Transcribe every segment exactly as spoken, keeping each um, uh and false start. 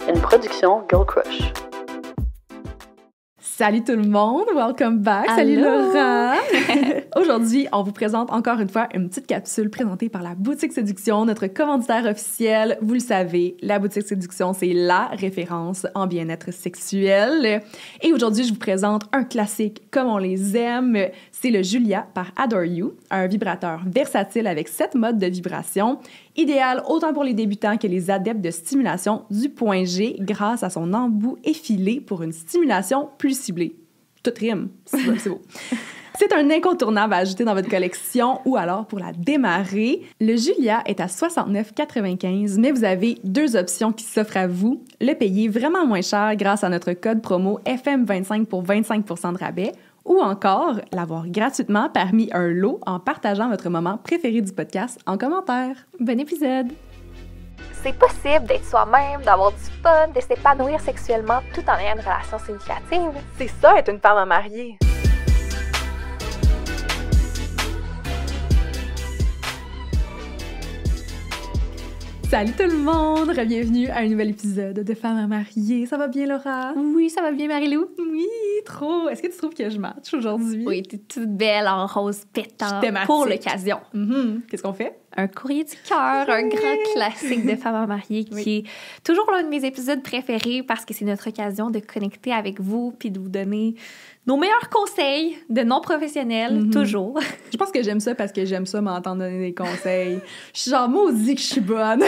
une production Girl Crush. Salut tout le monde, welcome back. Allô. Salut Laura. Aujourd'hui, on vous présente encore une fois une petite capsule présentée par la Boutique Séduction, notre commanditaire officiel. Vous le savez, la Boutique Séduction, c'est la référence en bien-être sexuel. Et aujourd'hui, je vous présente un classique comme on les aime. C'est le Julia par Adore You, un vibrateur versatile avec sept modes de vibration, idéal autant pour les débutants que les adeptes de stimulation du point G grâce à son embout effilé pour une stimulation plus ciblée. Tout rime, c'est beau. C'est beau. C'est un incontournable à ajouter dans votre collection ou alors pour la démarrer. Le Julia est à soixante-neuf quatre-vingt-quinze, mais vous avez deux options qui s'offrent à vous. Le payer vraiment moins cher grâce à notre code promo F M vingt-cinq pour vingt-cinq pour cent de rabais ou encore l'avoir gratuitement parmi un lot en partageant votre moment préféré du podcast en commentaire. Bon épisode! C'est possible d'être soi-même, d'avoir du fun, de s'épanouir sexuellement tout en ayant une relation significative. C'est ça, être une femme à marier. Salut tout le monde! Bienvenue à un nouvel épisode de Femmes à marier. Ça va bien, Laura? Oui, ça va bien, Marie-Lou? Oui, trop! Est-ce que tu trouves que je match aujourd'hui? Oui, t'es toute belle en rose pétant Thématique. pour l'occasion. Mm-hmm. Qu'est-ce qu'on fait? Un courrier du cœur, un grand classique de Femmes à marier qui Oui. est toujours l'un de mes épisodes préférés parce que c'est notre occasion de connecter avec vous puis de vous donner nos meilleurs conseils de non-professionnels, Mm-hmm. toujours. Je pense que j'aime ça parce que j'aime ça m'entendre donner des conseils. Je suis genre, maudit que je suis bonne!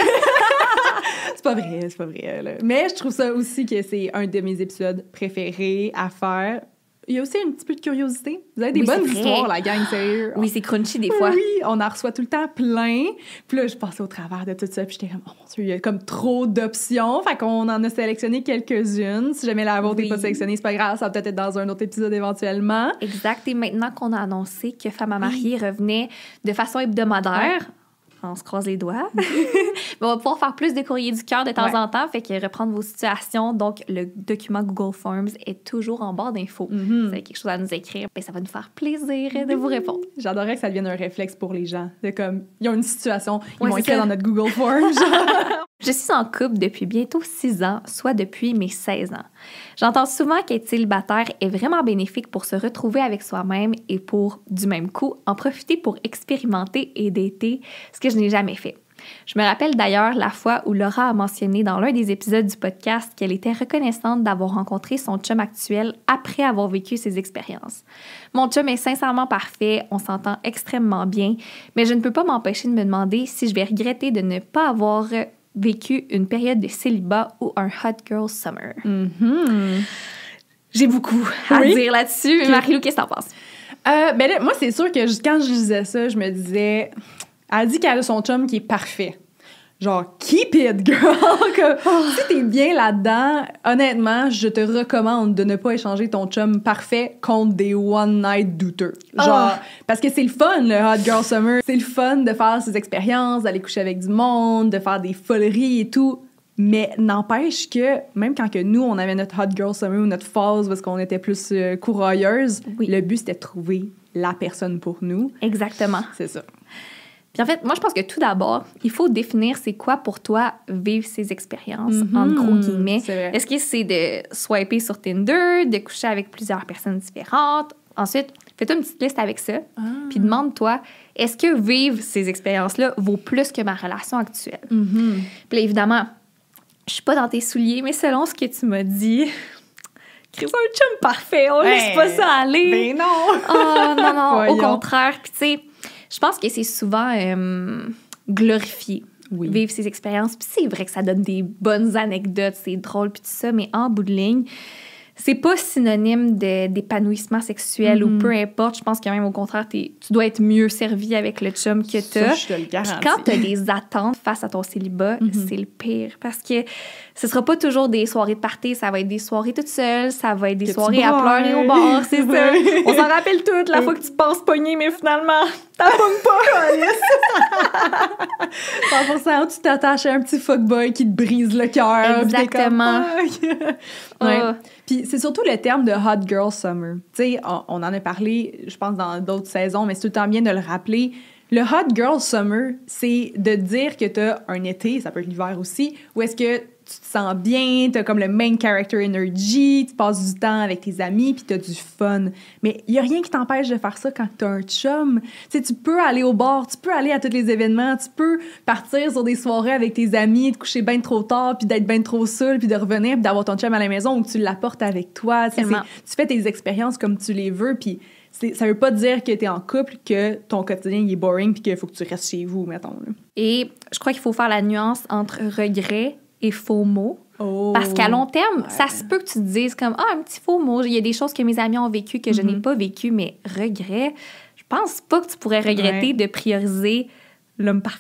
C'est pas vrai, c'est pas vrai. Là. Mais je trouve ça aussi que c'est un de mes épisodes préférés à faire. Il y a aussi un petit peu de curiosité. Vous avez des Oui, bonnes c'est vrai. histoires, la gang, sérieux. Oui, c'est crunchy des fois. Oui, on en reçoit tout le temps plein. Puis là, je passais au travers de tout ça, puis j'étais comme, oh mon Dieu, il y a comme trop d'options. Fait qu'on en a sélectionné quelques-unes. Si jamais la vôtre n'est Oui. pas sélectionnée, c'est pas grave, ça va peut-être être dans un autre épisode éventuellement. Exact. Et maintenant qu'on a annoncé que Femmes à marier revenait de façon hebdomadaire, on se croise les doigts, mais on va pouvoir faire plus de courriers du cœur de temps Ouais. en temps, fait que reprendre vos situations. Donc, le document Google Forms est toujours en barre d'infos. Mhm. Si vous avez quelque chose à nous écrire, ben, ça va nous faire plaisir de vous répondre. J'adorerais que ça devienne un réflexe pour les gens. De comme, ils ont une situation, ils Ouais, vont c'est écrire ça. dans notre Google Forms. Je suis en couple depuis bientôt six ans, soit depuis mes seize ans. J'entends souvent qu'être célibataire est vraiment bénéfique pour se retrouver avec soi-même et pour, du même coup, en profiter pour expérimenter et dater, ce que je n'ai jamais fait. Je me rappelle d'ailleurs la fois où Laura a mentionné dans l'un des épisodes du podcast qu'elle était reconnaissante d'avoir rencontré son chum actuel après avoir vécu ses expériences. Mon chum est sincèrement parfait, on s'entend extrêmement bien, mais je ne peux pas m'empêcher de me demander si je vais regretter de ne pas avoir vécu une période de célibat ou un hot girl summer. Mhm. J'ai beaucoup à Oui? dire là-dessus. Ok. Marie-Lou, qu'est-ce que t'en penses? Euh, ben là, moi, c'est sûr que je- quand je disais ça, je me disais... Elle dit qu'elle a son chum qui est parfait. Genre, keep it, girl! Comme, si t'es bien là-dedans, honnêtement, je te recommande de ne pas échanger ton chum parfait contre des one-night douteux. Genre, Oh. parce que c'est le fun, le Hot Girl Summer. C'est le fun de faire ses expériences, d'aller coucher avec du monde, de faire des foleries et tout. Mais n'empêche que, même quand que nous, on avait notre Hot Girl Summer ou notre phase parce qu'on était plus euh, courailleuse, Oui. le but, c'était de trouver la personne pour nous. Exactement. C'est ça. Puis en fait, moi, je pense que tout d'abord, il faut définir c'est quoi pour toi vivre ces expériences, Mhm. en gros guillemets. C'est vrai. Est-ce que c'est de swiper sur Tinder, de coucher avec plusieurs personnes différentes? Ensuite, fais-toi une petite liste avec ça, puis demande-toi, est-ce que vivre ces expériences-là vaut plus que ma relation actuelle? Mhm. Puis là, évidemment, je suis pas dans tes souliers, mais selon ce que tu m'as dit, Chris, un chum parfait, on laisse Ouais. pas ça aller. Ben non! Oh non, non, au Voyons. contraire. Puis tu sais, je pense que c'est souvent euh, glorifié, Oui. vivre ces expériences. Puis c'est vrai que ça donne des bonnes anecdotes, c'est drôle, puis tout ça, mais en bout de ligne, c'est pas synonyme de, d'épanouissement sexuel Mm-hmm. ou peu importe. Je pense que même au contraire, t'es- tu dois être mieux servi avec le chum que Ça, t'as. je te le Puis garantis. quand t'as des attentes face à ton célibat, Mm-hmm. c'est le pire. Parce que ce sera pas toujours des soirées de party, ça va être des soirées toutes seules, ça va être des Que tu soirées à brailles. pleurer au bar, c'est ça. Ouais. On s'en rappelle toutes, la fois que tu penses pogner, mais finalement, t'en pognes pas. cent pour cent, tu t'attaches à un petit fuckboy qui te brise le cœur. puis t'es comme, Exactement. fuck. Ouais. Ah. Puis c'est surtout le terme de Hot Girl Summer. Tu sais, on, on en a parlé, je pense, dans d'autres saisons, mais c'est tout le temps bien de le rappeler. Le hot girl summer, c'est de dire que t'as un été, ça peut être l'hiver aussi, où est-ce que tu te sens bien, t'as comme le main character energy, tu passes du temps avec tes amis, puis t'as du fun. Mais il y a rien qui t'empêche de faire ça quand t'as un chum. Tu sais, tu peux aller au bar, tu peux aller à tous les événements, tu peux partir sur des soirées avec tes amis, te coucher bien trop tard, puis d'être bien trop seul, puis de revenir, puis d'avoir ton chum à la maison ou que tu l'apportes avec toi. Tu sais, tu fais tes expériences comme tu les veux, puis c'est, ça veut pas dire que t'es en couple, que ton quotidien il est boring, puis qu'il faut que tu restes chez vous, mettons. Là. Et je crois qu'il faut faire la nuance entre regret et faux mots. Oh, parce qu'à long terme, ouais. ça se peut que tu te dises comme « Ah, un petit faux mot. Il y a des choses que mes amis ont vécues que je mm-hmm. n'ai pas vécues, mais regret, je pense pas que tu pourrais regretter ouais. de prioriser l'homme parfait. »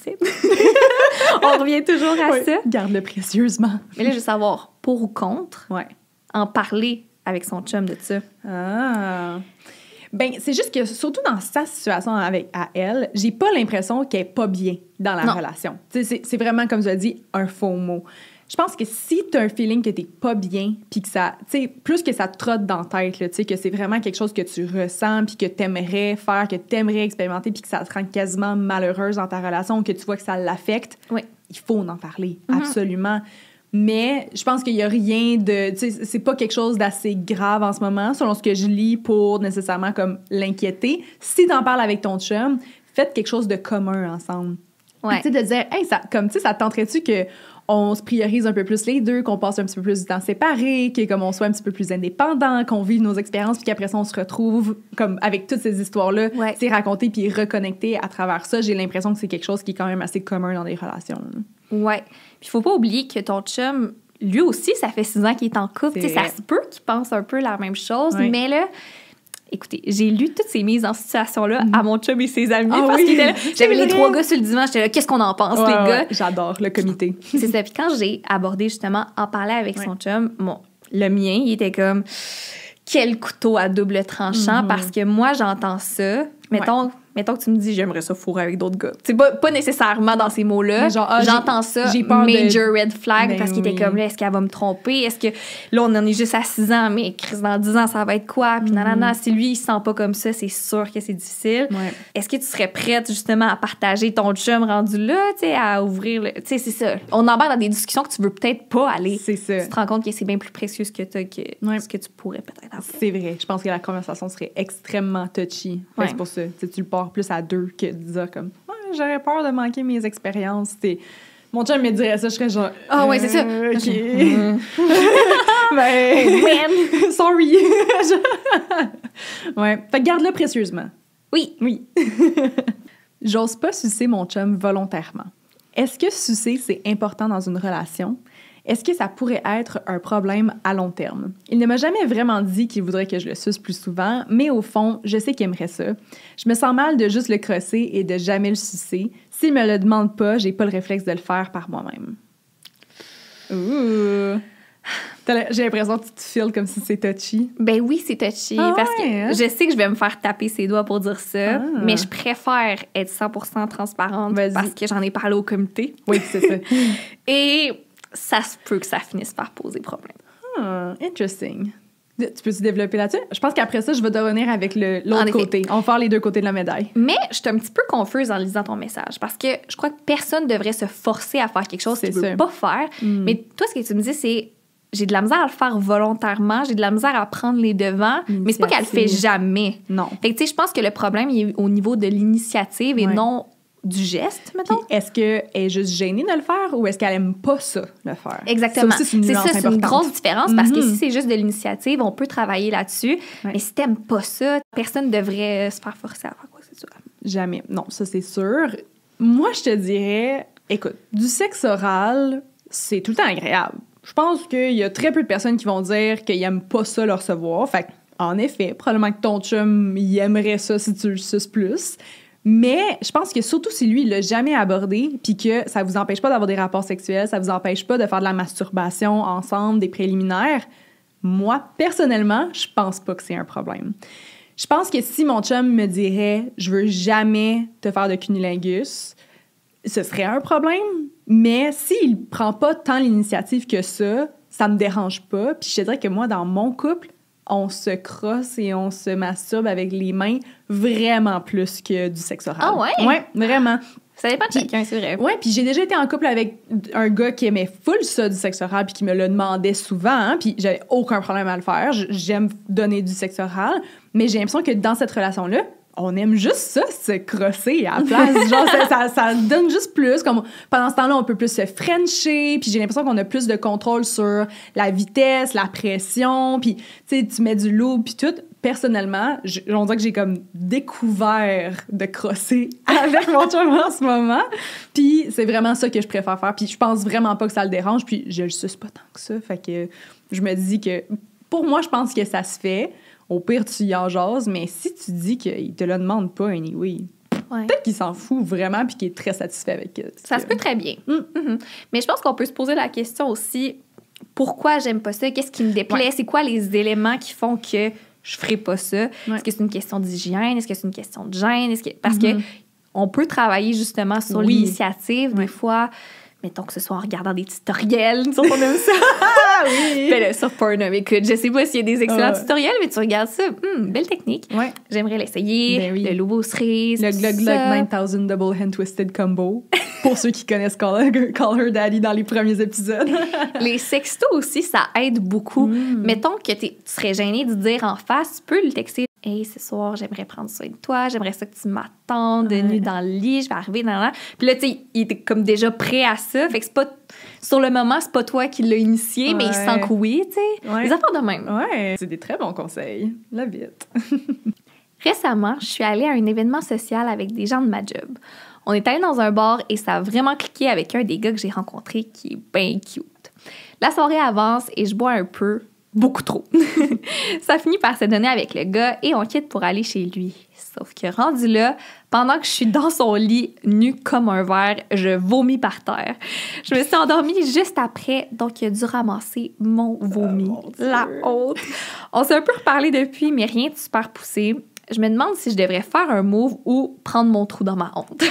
On revient toujours à ouais. ça. Garde-le précieusement. Mais là, je veux savoir, pour ou contre, ouais. en parler avec son chum de ça. Ah... Ben, c'est juste que, surtout dans sa situation avec à elle, j'ai pas l'impression qu'elle est pas bien dans la non. relation. Tu sais, c'est, c'est vraiment, comme tu as dit, un faux mot. Je pense que si t'as un feeling que t'es pas bien, puis que ça, tu sais, plus que ça te trotte dans la tête, tu sais, que c'est vraiment quelque chose que tu ressens, puis que t'aimerais faire, que t'aimerais expérimenter, puis que ça te rend quasiment malheureuse dans ta relation, ou que tu vois que ça l'affecte, oui. il faut en parler, mm-hmm. absolument. Mais je pense qu'il y a rien de... Tu sais, c'est pas quelque chose d'assez grave en ce moment, selon ce que je lis, pour nécessairement comme l'inquiéter. Si t'en parles avec ton chum, faites quelque chose de commun ensemble. Ouais. Tu sais, de dire, hey, ça, comme, tu sais, ça te tenterait-tu qu'on se priorise un peu plus les deux, qu'on passe un petit peu plus du temps séparés, que comme on soit un petit peu plus indépendants, qu'on vive nos expériences, puis qu'après ça, on se retrouve comme avec toutes ces histoires-là, ouais. tu sais, racontées puis reconnectées à travers ça. J'ai l'impression que c'est quelque chose qui est quand même assez commun dans des relations. Là. Ouais. Puis il faut pas oublier que ton chum, lui aussi, ça fait six ans qu'il est en couple. Tu sais, ça se peut qu'il pense un peu la même chose, oui. mais là, écoutez, j'ai lu toutes ces mises en situation-là mm-hmm. à mon chum et ses amis. Ah parce oui, qu'il était là. J'avais les trois gars sur le dimanche. J'étais là, qu'est-ce qu'on en pense, ouais, les ouais, gars? J'adore le comité. C'est ça. Puis quand j'ai abordé justement en parler avec ouais. son chum, bon, le mien, il était comme, quel couteau à double tranchant, mm-hmm. parce que moi, j'entends ça. Mettons, ouais. mettons que tu me dis, j'aimerais ça fourrer avec d'autres gars. C'est pas, pas nécessairement dans ces mots-là. Genre, ah, j'entends ça, j'ai peur major de... red flag, ben parce qu'il oui. était comme là, est-ce qu'elle va me tromper? Est-ce que là, on en est juste à six ans, mais Chris, dans dix ans, ça va être quoi? Puis mm-hmm. nanana, si lui, il se sent pas comme ça, c'est sûr que c'est difficile. Ouais. Est-ce que tu serais prête, justement, à partager ton chum rendu là, tu sais, à ouvrir le... Tu sais, c'est ça. On embarque dans des discussions que tu veux peut-être pas aller. C'est ça. Tu te rends compte que c'est bien plus précieux ce que t'as que ouais. ce que tu pourrais peut-être avoir. C'est vrai. Je pense que la conversation serait extrêmement touchy. Ouais. C'est pour ça. T'sais, tu le pars plus à deux que de dire comme ouais, j'aurais peur de manquer mes expériences. T'sais, mon chum me dirait ça, je serais genre ah euh, ouais, c'est ça. OK. Mm. Ben sorry. Ouais, fait que garde-le précieusement. Oui, oui. J'ose pas sucer mon chum volontairement. Est-ce que sucer c'est important dans une relation? Est-ce que ça pourrait être un problème à long terme? Il ne m'a jamais vraiment dit qu'il voudrait que je le suce plus souvent, mais au fond, je sais qu'il aimerait ça. Je me sens mal de juste le crosser et de jamais le sucer. S'il me le demande pas, j'ai pas le réflexe de le faire par moi-même. Ouh! J'ai l'impression que tu te files comme si c'est touchy. Ben oui, c'est touchy. Ah parce ouais, que hein? je sais que je vais me faire taper ses doigts pour dire ça, ah. mais je préfère être cent pour cent transparente Vas-y. parce que j'en ai parlé au comité. Oui, c'est ça. Et ça se peut que ça finisse par poser problème. Ah, interesting. Tu peux-tu développer là-dessus? Je pense qu'après ça, je vais te revenir avec le, l'autre côté. On va faire les deux côtés de la médaille. Mais je suis un petit peu confuse en lisant ton message parce que je crois que personne ne devrait se forcer à faire quelque chose qu'il ne veut pas faire. Mm. Mais toi, ce que tu me dis, c'est j'ai de la misère à le faire volontairement, j'ai de la misère à prendre les devants, l'initiative. Mais c'est pas qu'elle le fait jamais. Non. Fait que, tu sais, je pense que le problème il est au niveau de l'initiative et ouais. non du geste, mettons. Puis est-ce qu'elle est juste gênée de le faire ou est-ce qu'elle aime pas ça, le faire? Exactement. Ça aussi, c'est une, c'est ça, c'est une grosse différence parce mm-hmm. que si c'est juste de l'initiative, on peut travailler là-dessus. Ouais. Mais si t'aimes pas ça, personne ne devrait se faire forcer à faire quoi que ce soit. Jamais. Non, ça, c'est sûr. Moi, je te dirais, écoute, du sexe oral, c'est tout le temps agréable. Je pense qu'il y a très peu de personnes qui vont dire qu'ils aiment pas ça le recevoir. Fait en effet, probablement que ton chum, il aimerait ça si tu le suces plus. Mais je pense que surtout si lui, il l'a jamais abordé, puis que ça vous empêche pas d'avoir des rapports sexuels, ça vous empêche pas de faire de la masturbation ensemble, des préliminaires, moi, personnellement, je pense pas que c'est un problème. Je pense que si mon chum me dirait « je veux jamais te faire de cunnilingus », ce serait un problème, mais s'il prend pas tant l'initiative que ça, ça me dérange pas. Puis je te dirais que moi, dans mon couple, on se crosse et on se masturbe avec les mains vraiment plus que du sexe oral. Ah ouais? Ouais, vraiment. Ça dépend de chacun, c'est vrai. Ouais, puis j'ai déjà été en couple avec un gars qui aimait full ça, du sexe oral, puis qui me le demandait souvent, hein, puis j'avais aucun problème à le faire. J'aime donner du sexe oral, mais j'ai l'impression que dans cette relation-là, on aime juste ça, se crosser à la place. Genre, ça, ça, ça donne juste plus. Comme, pendant ce temps-là, on peut plus se frencher, puis j'ai l'impression qu'on a plus de contrôle sur la vitesse, la pression, puis tu sais, tu mets du lube, puis tout. Personnellement, je, on dirait que j'ai comme découvert de crosser avec mon chum en ce moment. Puis c'est vraiment ça que je préfère faire. Puis je pense vraiment pas que ça le dérange. Puis je le suce pas tant que ça. Fait que je me dis que pour moi, je pense que ça se fait. Au pire, tu y en jases. Mais si tu dis qu'il te le demande pas, anyway, ouais. Peut-être qu'il s'en fout vraiment puis qu'il est très satisfait avec ça. Ça se peut très bien. Mm. Mm-hmm. Mais je pense qu'on peut se poser la question aussi, pourquoi j'aime pas ça? Qu'est-ce qui me déplaît? Ouais. C'est quoi les éléments qui font que je ferai pas ça? Ouais. Est-ce que c'est une question d'hygiène? Est-ce que c'est une question de gêne? Est-ce que... Parce mm-hmm. que on peut travailler justement sur oui. l'initiative, oui. des fois, mettons que ce soit en regardant des tutoriels, nous autres, on aime ça. Ah oui! Ben là, sur Pornhub, écoute, je sais pas s'il y a des excellents uh. tutoriels, mais tu regardes ça, hum, belle technique. Ouais. J'aimerais l'essayer. Ben oui. Le Lobo cerise, le Glug Glug nine thousand Double Hand Twisted Combo, pour ceux qui connaissent Call Her, Call Her Daddy dans les premiers épisodes. Les sextos aussi, ça aide beaucoup. Mm. Mettons que tu serais gêné de dire en face, tu peux le texter. « Hey, ce soir, j'aimerais prendre soin de toi, j'aimerais ça que tu m'attendes de ouais. nuit dans le lit, je vais arriver dans là. » Puis là, tu sais, il était comme déjà prêt à ça. Fait que c'est pas... Sur le moment, c'est pas toi qui l'as initié, ouais. mais il sent que oui, tu sais. Ouais. Les affaires de même. Ouais, c'est des très bons conseils. La vite. Récemment, je suis allée à un événement social avec des gens de ma job. On est allé dans un bar et ça a vraiment cliqué avec un des gars que j'ai rencontré qui est bien cute. La soirée avance et je bois un peu. Beaucoup trop. Ça finit par se donner avec le gars et on quitte pour aller chez lui. Sauf que rendu là, pendant que je suis dans son lit, nue comme un verre, je vomis par terre. Je me suis endormie juste après, donc il a dû ramasser mon vomi. Oh, mon la honte. On s'est un peu reparlé depuis, mais rien de super poussé. Je me demande si je devrais faire un move ou prendre mon trou dans ma honte.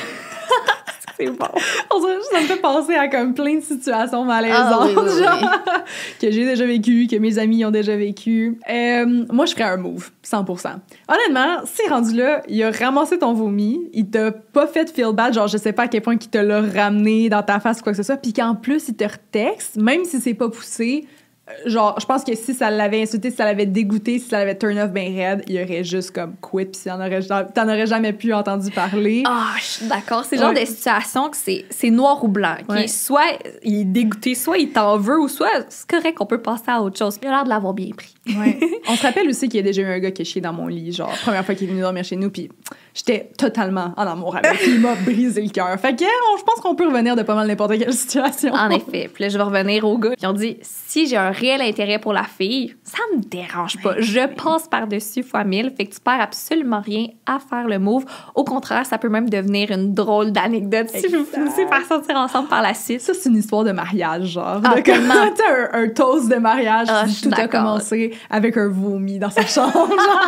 C'est bon. On dirait que ça me fait penser à comme plein de situations malaisantes, oh, oui, oui, genre, oui. que j'ai déjà vécu, que mes amis ont déjà vécu. Euh, moi, je ferais un move, cent pour cent. Honnêtement, si rendu là, il a ramassé ton vomi, il t'a pas fait feel bad, genre je sais pas à quel point qu'il te l'a ramené dans ta face ou quoi que ce soit, puis qu'en plus, il te retexte, même si c'est pas poussé, genre, je pense que si ça l'avait insulté, si ça l'avait dégoûté, si ça l'avait turn off ben raide, il aurait juste comme quit, puis t'en aurais, t'en aurais jamais pu entendu parler. Ah, oh, je suis d'accord. C'est le genre ouais. de situation que c'est, c'est noir ou blanc. Ouais. Soit il est dégoûté, soit il t'en veut, ou soit c'est correct qu'on peut passer à autre chose. Il a l'air de l'avoir bien pris. Ouais. On se rappelle aussi qu'il y a déjà eu un gars qui est chié dans mon lit, genre, première fois qu'il est venu dormir chez nous, puis j'étais totalement en amour avec lui. Il m'a brisé le cœur. Fait que je pense qu'on peut revenir de pas mal n'importe quelle situation. En effet. Puis là, je vais revenir aux gars qui ont dit, si j'ai un réel intérêt pour la fille, ça me dérange pas. Oui, je oui. passe par-dessus fois mille, fait que tu perds absolument rien à faire le move. Au contraire, ça peut même devenir une drôle d'anecdote exact. Si vous finissez par sortir ensemble par la suite. Ça, c'est une histoire de mariage, genre. Ah, de comment, tu sais, un, un toast de mariage. Ah, tout d'accord. a commencé avec un vomi dans sa chambre.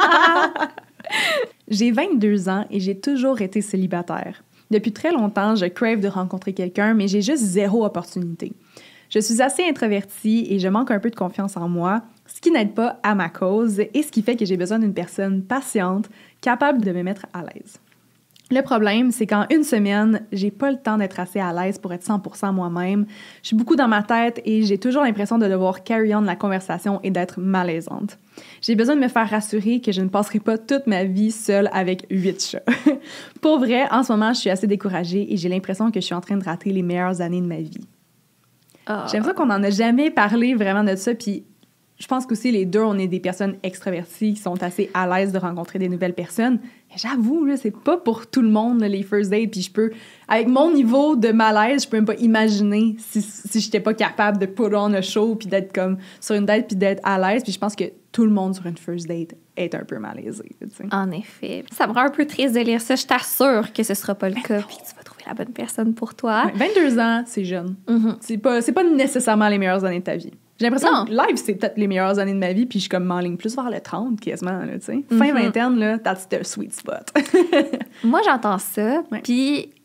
J'ai vingt-deux ans et j'ai toujours été célibataire. Depuis très longtemps, je crave de rencontrer quelqu'un, mais j'ai juste zéro opportunité. Je suis assez introvertie et je manque un peu de confiance en moi, ce qui n'aide pas à ma cause et ce qui fait que j'ai besoin d'une personne patiente, capable de me mettre à l'aise. Le problème, c'est qu'en une semaine, j'ai pas le temps d'être assez à l'aise pour être cent pour cent moi-même. Je suis beaucoup dans ma tête et j'ai toujours l'impression de devoir carry on la conversation et d'être malaisante. J'ai besoin de me faire rassurer que je ne passerai pas toute ma vie seule avec huit chats. Pour vrai, en ce moment, je suis assez découragée et j'ai l'impression que je suis en train de rater les meilleures années de ma vie. Oh. J'ai l'impression qu'on n'en a jamais parlé vraiment de ça, puis je pense qu'aussi les deux, on est des personnes extraverties qui sont assez à l'aise de rencontrer des nouvelles personnes. Mais j'avoue, là, c'est pas pour tout le monde, là, les first dates, puis je peux, avec mon niveau de malaise, je peux même pas imaginer si, si j'étais pas capable de put on a show, puis d'être comme sur une date, puis d'être à l'aise, puis je pense que tout le monde sur une first date est un peu malaisé, tu sais. En effet. Ça me rend un peu triste de lire ça. Je t'assure que ce sera pas le cas, puis que tu vas trouver la bonne personne pour toi. Ouais, vingt-deux ans, c'est jeune. Mm-hmm. C'est pas, c'est pas nécessairement les meilleures années de ta vie. J'ai l'impression non. que live, c'est peut-être les meilleures années de ma vie, puis je suis comme m'enligne plus vers le trente, quasiment, là, tu sais. Mm-hmm. Fin vingtaine, là, that's the sweet spot. Moi, j'entends ça, ouais. Puis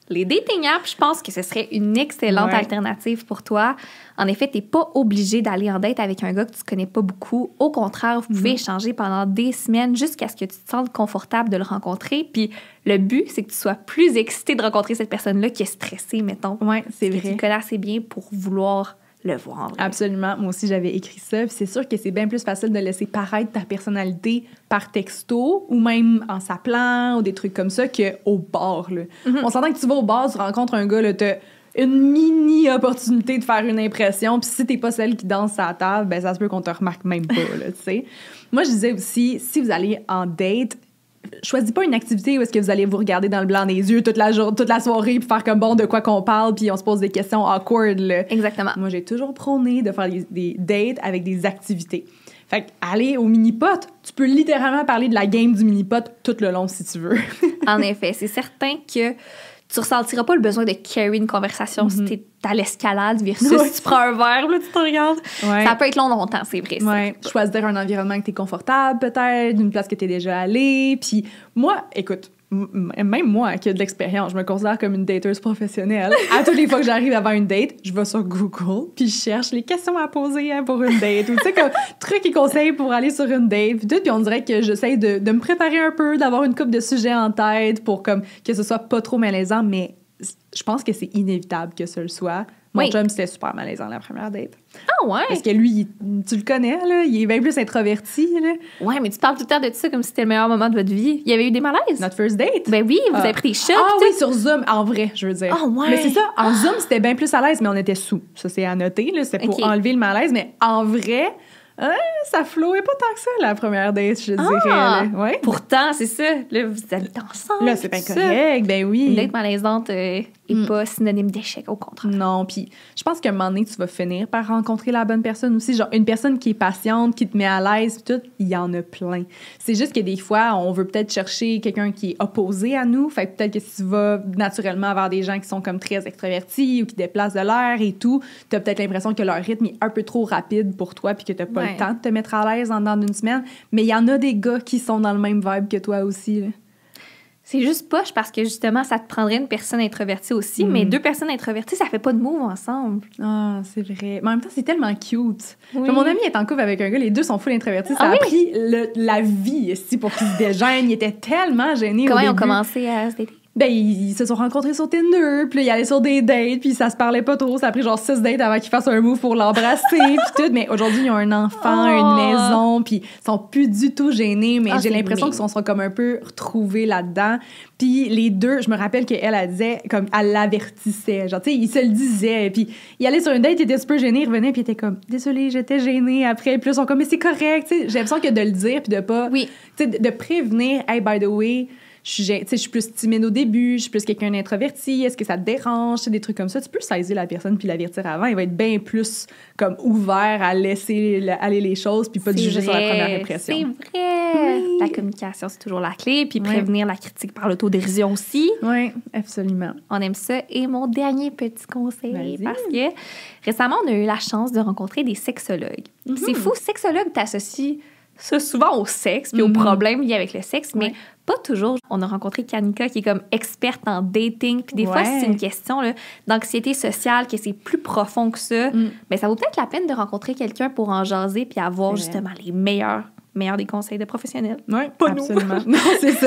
Les dating apps, je pense que ce serait une excellente Ouais. alternative pour toi. En effet, tu n'es pas obligé d'aller en date avec un gars que tu ne connais pas beaucoup. Au contraire, vous pouvez Mhm. échanger pendant des semaines jusqu'à ce que tu te sentes confortable de le rencontrer. Puis le but, c'est que tu sois plus excité de rencontrer cette personne-là que stressé, mettons. Ouais, c'est Que tu vrai. le connais assez bien pour vouloir le voir en vrai. Absolument. Moi aussi, j'avais écrit ça. Puis c'est sûr que c'est bien plus facile de laisser paraître ta personnalité par texto ou même en s'appelant ou des trucs comme ça qu'au bar. Là. Mhm. On s'entend que tu vas au bar, tu rencontres un gars, là, t'as une mini-opportunité de faire une impression. Puis si t'es pas celle qui danse à la table, ben ça se peut qu'on te remarque même pas, là, tu sais. Moi, je disais aussi, si vous allez en date, choisis pas une activité où est-ce que vous allez vous regarder dans le blanc des yeux toute la, jour- toute la soirée puis faire comme bon de quoi qu'on parle puis on se pose des questions awkward, là. Exactement. Moi, j'ai toujours prôné de faire des, des dates avec des activités. Fait que aller au mini-pot, tu peux littéralement parler de la game du mini-pot tout le long si tu veux. En effet, c'est certain que tu ressentiras pas le besoin de carry une conversation si Mhm. t'es à l'escalade versus Ouais. si tu prends un verre, là, tu te regardes. Ouais. Ça peut être long longtemps, c'est vrai. ça. Ouais, choisir un environnement que t'es confortable peut-être, une place que t'es déjà allé. Puis moi, écoute, m- même moi qui ai de l'expérience, je me considère comme une dateuse professionnelle. À toutes les fois que j'arrive avant une date, je vais sur Google puis je cherche les questions à poser hein, pour une date ou tu sais comme trucs et conseils pour aller sur une date puis tout. Puis on dirait que j'essaie de, de me préparer un peu, d'avoir une couple de sujets en tête pour comme que ce soit pas trop malaisant, mais je pense que c'est inévitable que ce le soit. Mon Oui. chum, c'était super malaisant la première date. Ah ouais? Parce que lui, il- tu le connais, là, il est bien plus introverti. Là. Ouais, mais tu parles tout le temps de ça comme si c'était le meilleur moment de votre vie. Il y avait eu des malaises? Notre first date. Ben oui, vous Ah. avez pris des shots. Ah pis oui, tout. sur Zoom, en vrai, je veux dire. Ah ouais. Mais c'est ça, en Zoom, c'était bien plus à l'aise, mais on était sous. Ça, c'est à noter, là, c'était pour Ok. enlever le malaise, mais en vrai, hein, ça flowait pas tant que ça, la première date, je dirais. Ah! Là. Ouais. Pourtant, c'est ça. Là, vous habitez ensemble. Là, c'est bien tout ça. correct, ben oui. Une date malaisante euh, est Mm. pas synonyme d'échec, au contraire. Non, puis je pense qu'à un moment donné, tu vas finir par rencontrer la bonne personne aussi. Genre, une personne qui est patiente, qui te met à l'aise, puis tout, il y en a plein. C'est juste que des fois, on veut peut-être chercher quelqu'un qui est opposé à nous. Fait que peut-être que si tu vas naturellement vers des gens qui sont comme très extravertis ou qui déplacent de l'air et tout, t'as peut-être l'impression que leur rythme est un peu trop rapide pour toi puis que t'as pas Ouais. le temps de te mettre à l'aise en dedans d'une semaine. Mais il y en a des gars qui sont dans le même vibe que toi aussi, là. C'est juste poche parce que justement, ça te prendrait une personne introvertie aussi, Mm. mais deux personnes introverties, ça fait pas de move ensemble. Ah, c'est vrai. Mais en même temps, c'est tellement cute. Oui. Comme mon ami est en couple avec un gars, les deux sont full introvertis. Ça Ah a oui? pris le- la vie ici pour qu'ils se déjeunent. Ils étaient tellement gênés Comment au ils ont début. commencé à se dater? Ben, ils, ils se sont rencontrés sur Tinder, puis là, ils allaient sur des dates, puis ça se parlait pas trop. Ça a pris genre six dates avant qu'ils fassent un move pour l'embrasser, puis tout. Mais aujourd'hui, ils ont un enfant, Oh. une maison, puis ils sont plus du tout gênés. Mais Ah, j'ai c'est l'impression mignon. qu'ils se sont comme un peu retrouvés là-dedans. Puis les deux, je me rappelle qu'elle, elle disait, comme, elle l'avertissait. Genre, tu sais, ils se le disaient. Puis il allait sur une date, il était super gêné, il revenait, puis il était comme, désolé, j'étais gêné. Après, puis là, ils sont comme, mais c'est correct, tu sais. J'ai l'impression que de le dire, puis de pas. Oui. Tu sais, de, de prévenir, hey, by the way, je suis, gê- tu sais, je suis plus timide au début, je suis plus quelqu'un d'introverti, est-ce que ça te dérange, tu sais, des trucs comme ça. Tu peux saisir la personne puis l'avertir avant. Il va être bien plus comme ouvert à laisser le- aller les choses puis pas te C'est juger sur la vrai, première impression. C'est vrai. Oui. La communication, c'est toujours la clé. Puis Ouais. prévenir la critique par l'autodérision aussi. Oui, absolument. On aime ça. Et mon dernier petit conseil, Vas-y. parce que récemment, on a eu la chance de rencontrer des sexologues. Mhm. C'est fou, sexologue, t'associes ça souvent au sexe puis aux Mhm. problèmes liés avec le sexe, mais Ouais. pas toujours. On a rencontré Kanika qui est comme experte en dating, puis des fois, Ouais. c'est une question là, d'anxiété sociale, que c'est plus profond que ça. Mm. Mais ça vaut peut-être la peine de rencontrer quelqu'un pour en jaser puis avoir C'est vrai. justement les meilleurs, meilleurs des conseils de professionnels. Oui, Pas nous. absolument. Non, c'est ça.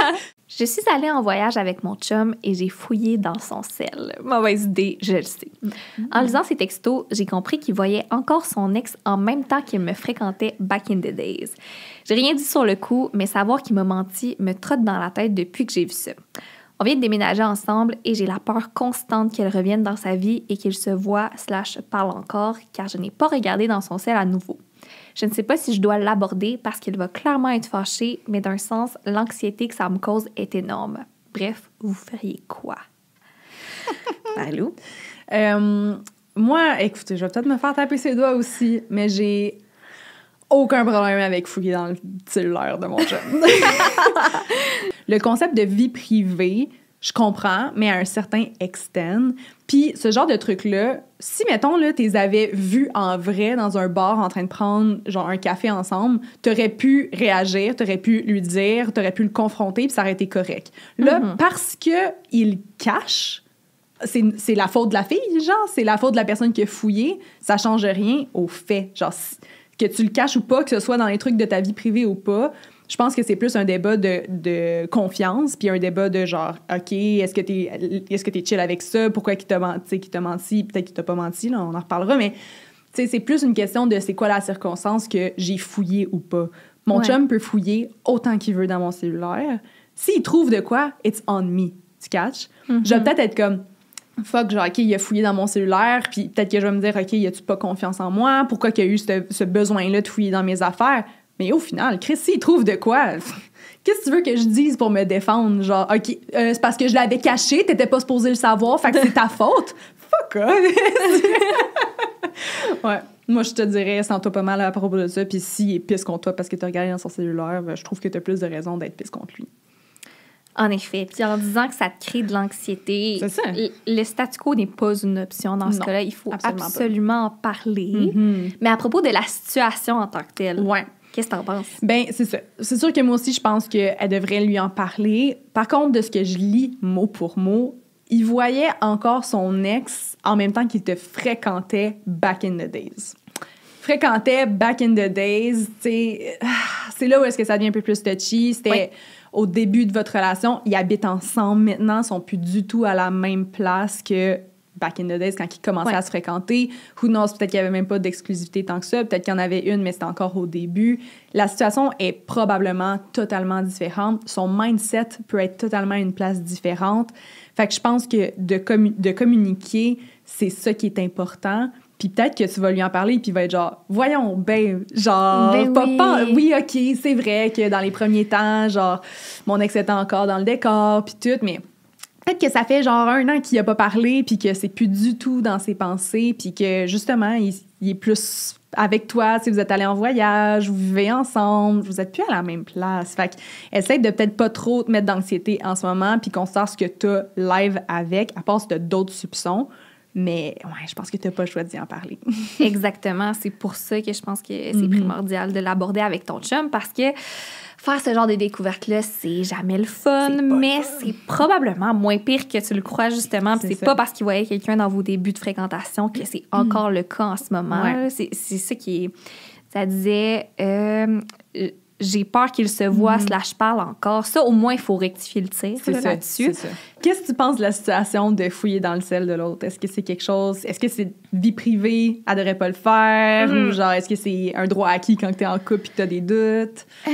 Je suis allée en voyage avec mon chum et j'ai fouillé dans son sel. Mauvaise idée, je le sais. En lisant ses textos, j'ai compris qu'il voyait encore son ex en même temps qu'il me fréquentait back in the days. J'ai rien dit sur le coup, mais savoir qu'il m'a menti me trotte dans la tête depuis que j'ai vu ça. On vient de déménager ensemble et j'ai la peur constante qu'elle revienne dans sa vie et qu'il se voit slash parle encore, car je n'ai pas regardé dans son sel à nouveau. Je ne sais pas si je dois l'aborder parce qu'il va clairement être fâché, mais d'un sens, l'anxiété que ça me cause est énorme. Bref, vous feriez quoi? Allô? Euh, moi, écoutez, je vais peut-être me faire taper ses doigts aussi, mais j'ai aucun problème avec fouiller dans le cellulaire de mon chum. Le concept de vie privée, je comprends, mais à un certain extent. Puis ce genre de truc-là, si, mettons, là, t'es avais vus en vrai dans un bar en train de prendre, genre, un café ensemble, t'aurais pu réagir, t'aurais pu lui dire, t'aurais pu le confronter, puis ça aurait été correct. Là, mm-hmm. parce que il cache, c'est, c'est la faute de la fille, genre, c'est la faute de la personne qui a fouillé, ça change rien au fait. Genre, que tu le caches ou pas, que ce soit dans les trucs de ta vie privée ou pas, je pense que c'est plus un débat de, de confiance, puis un débat de genre, OK, est-ce que t'es, est-ce que t'es chill avec ça? Pourquoi qu'il t'a menti? Qu'il t'a menti? Peut-être qu'il t'a pas menti, là, on en reparlera, mais c'est plus une question de c'est quoi la circonstance que j'ai fouillé ou pas. Mon ouais. chum peut fouiller autant qu'il veut dans mon cellulaire. S'il trouve de quoi, it's on me, tu catches? Mm-hmm. Je vais peut-être être comme, fuck, genre, OK, il a fouillé dans mon cellulaire, puis peut-être que je vais me dire, OK, y a-tu pas confiance en moi? Pourquoi qu'il y a eu ce, ce besoin-là de fouiller dans mes affaires? Mais au final, Chris, s'il trouve de quoi, qu'est-ce que tu veux que je dise pour me défendre? Genre, OK, euh, c'est parce que je l'avais caché, t'étais pas supposé le savoir, fait que c'est ta faute. Fuck off! Ouais. Moi, je te dirais, sens-toi pas mal à propos de ça, puis s'il est pisse contre toi parce que t'as regardé dans son cellulaire, ben, je trouve que t'as plus de raisons d'être pisse contre lui. En effet. Puis en disant que ça te crée de l'anxiété, c'est ça. Le statu quo n'est pas une option dans ce non, cas-là. Il faut absolument, absolument en parler. Mm-hmm. Mais à propos de la situation en tant que telle, ouais. qu'est-ce que t'en penses? Ben c'est ça. C'est sûr que moi aussi, je pense qu'elle devrait lui en parler. Par contre, de ce que je lis mot pour mot, il voyait encore son ex en même temps qu'il te fréquentait back in the days. Fréquentait back in the days, tu sais, c'est là où est-ce que ça devient un peu plus touchy. C'était... Ouais. Au début de votre relation, ils habitent ensemble maintenant, ils sont plus du tout à la même place que back in the days quand ils commençaient ouais. à se fréquenter. Who knows, peut-être qu'il n'y avait même pas d'exclusivité tant que ça, peut-être qu'il y en avait une, mais c'était encore au début. La situation est probablement totalement différente. Son mindset peut être totalement à une place différente. Fait que je pense que de, commu- de communiquer, c'est ça qui est important. Puis peut-être que tu vas lui en parler, puis il va être genre, voyons, ben, genre, ben pas, oui. pas, oui, OK, c'est vrai que dans les premiers temps, genre, mon ex était encore dans le décor, puis tout, mais peut-être que ça fait genre un an qu'il a pas parlé, puis que c'est plus du tout dans ses pensées, puis que justement, il, il est plus avec toi, si vous êtes allés en voyage, vous vivez ensemble, vous êtes plus à la même place. Fait qu'essaie de peut-être pas trop te mettre d'anxiété en ce moment, puis qu'on sache ce que t'as live avec, à part si t'as d'autres soupçons. Mais ouais, je pense que tu n'as pas le choix d'y en parler. Exactement. C'est pour ça que je pense que c'est mm-hmm. primordial de l'aborder avec ton chum parce que faire ce genre de découverte-là, c'est jamais le fun, c'est mais le fun. C'est probablement moins pire que tu le crois, justement. C'est, c'est pas parce qu'il voyait quelqu'un dans vos débuts de fréquentation que c'est encore mm. le cas en ce moment. Ouais. C'est, c'est ça qui est... Ça disait... Euh, j'ai peur qu'il se voit mm-hmm. slash parle encore. Ça, au moins, il faut rectifier le tir c'est là, ça, là-dessus. C'est ça. Qu'est-ce que tu penses de la situation de fouiller dans le sel de l'autre? Est-ce que c'est quelque chose... Est-ce que c'est vie privée? Elle devrait pas le faire? Mm-hmm. Ou genre, est-ce que c'est un droit acquis quand t'es en couple et que t'as des doutes? Euh,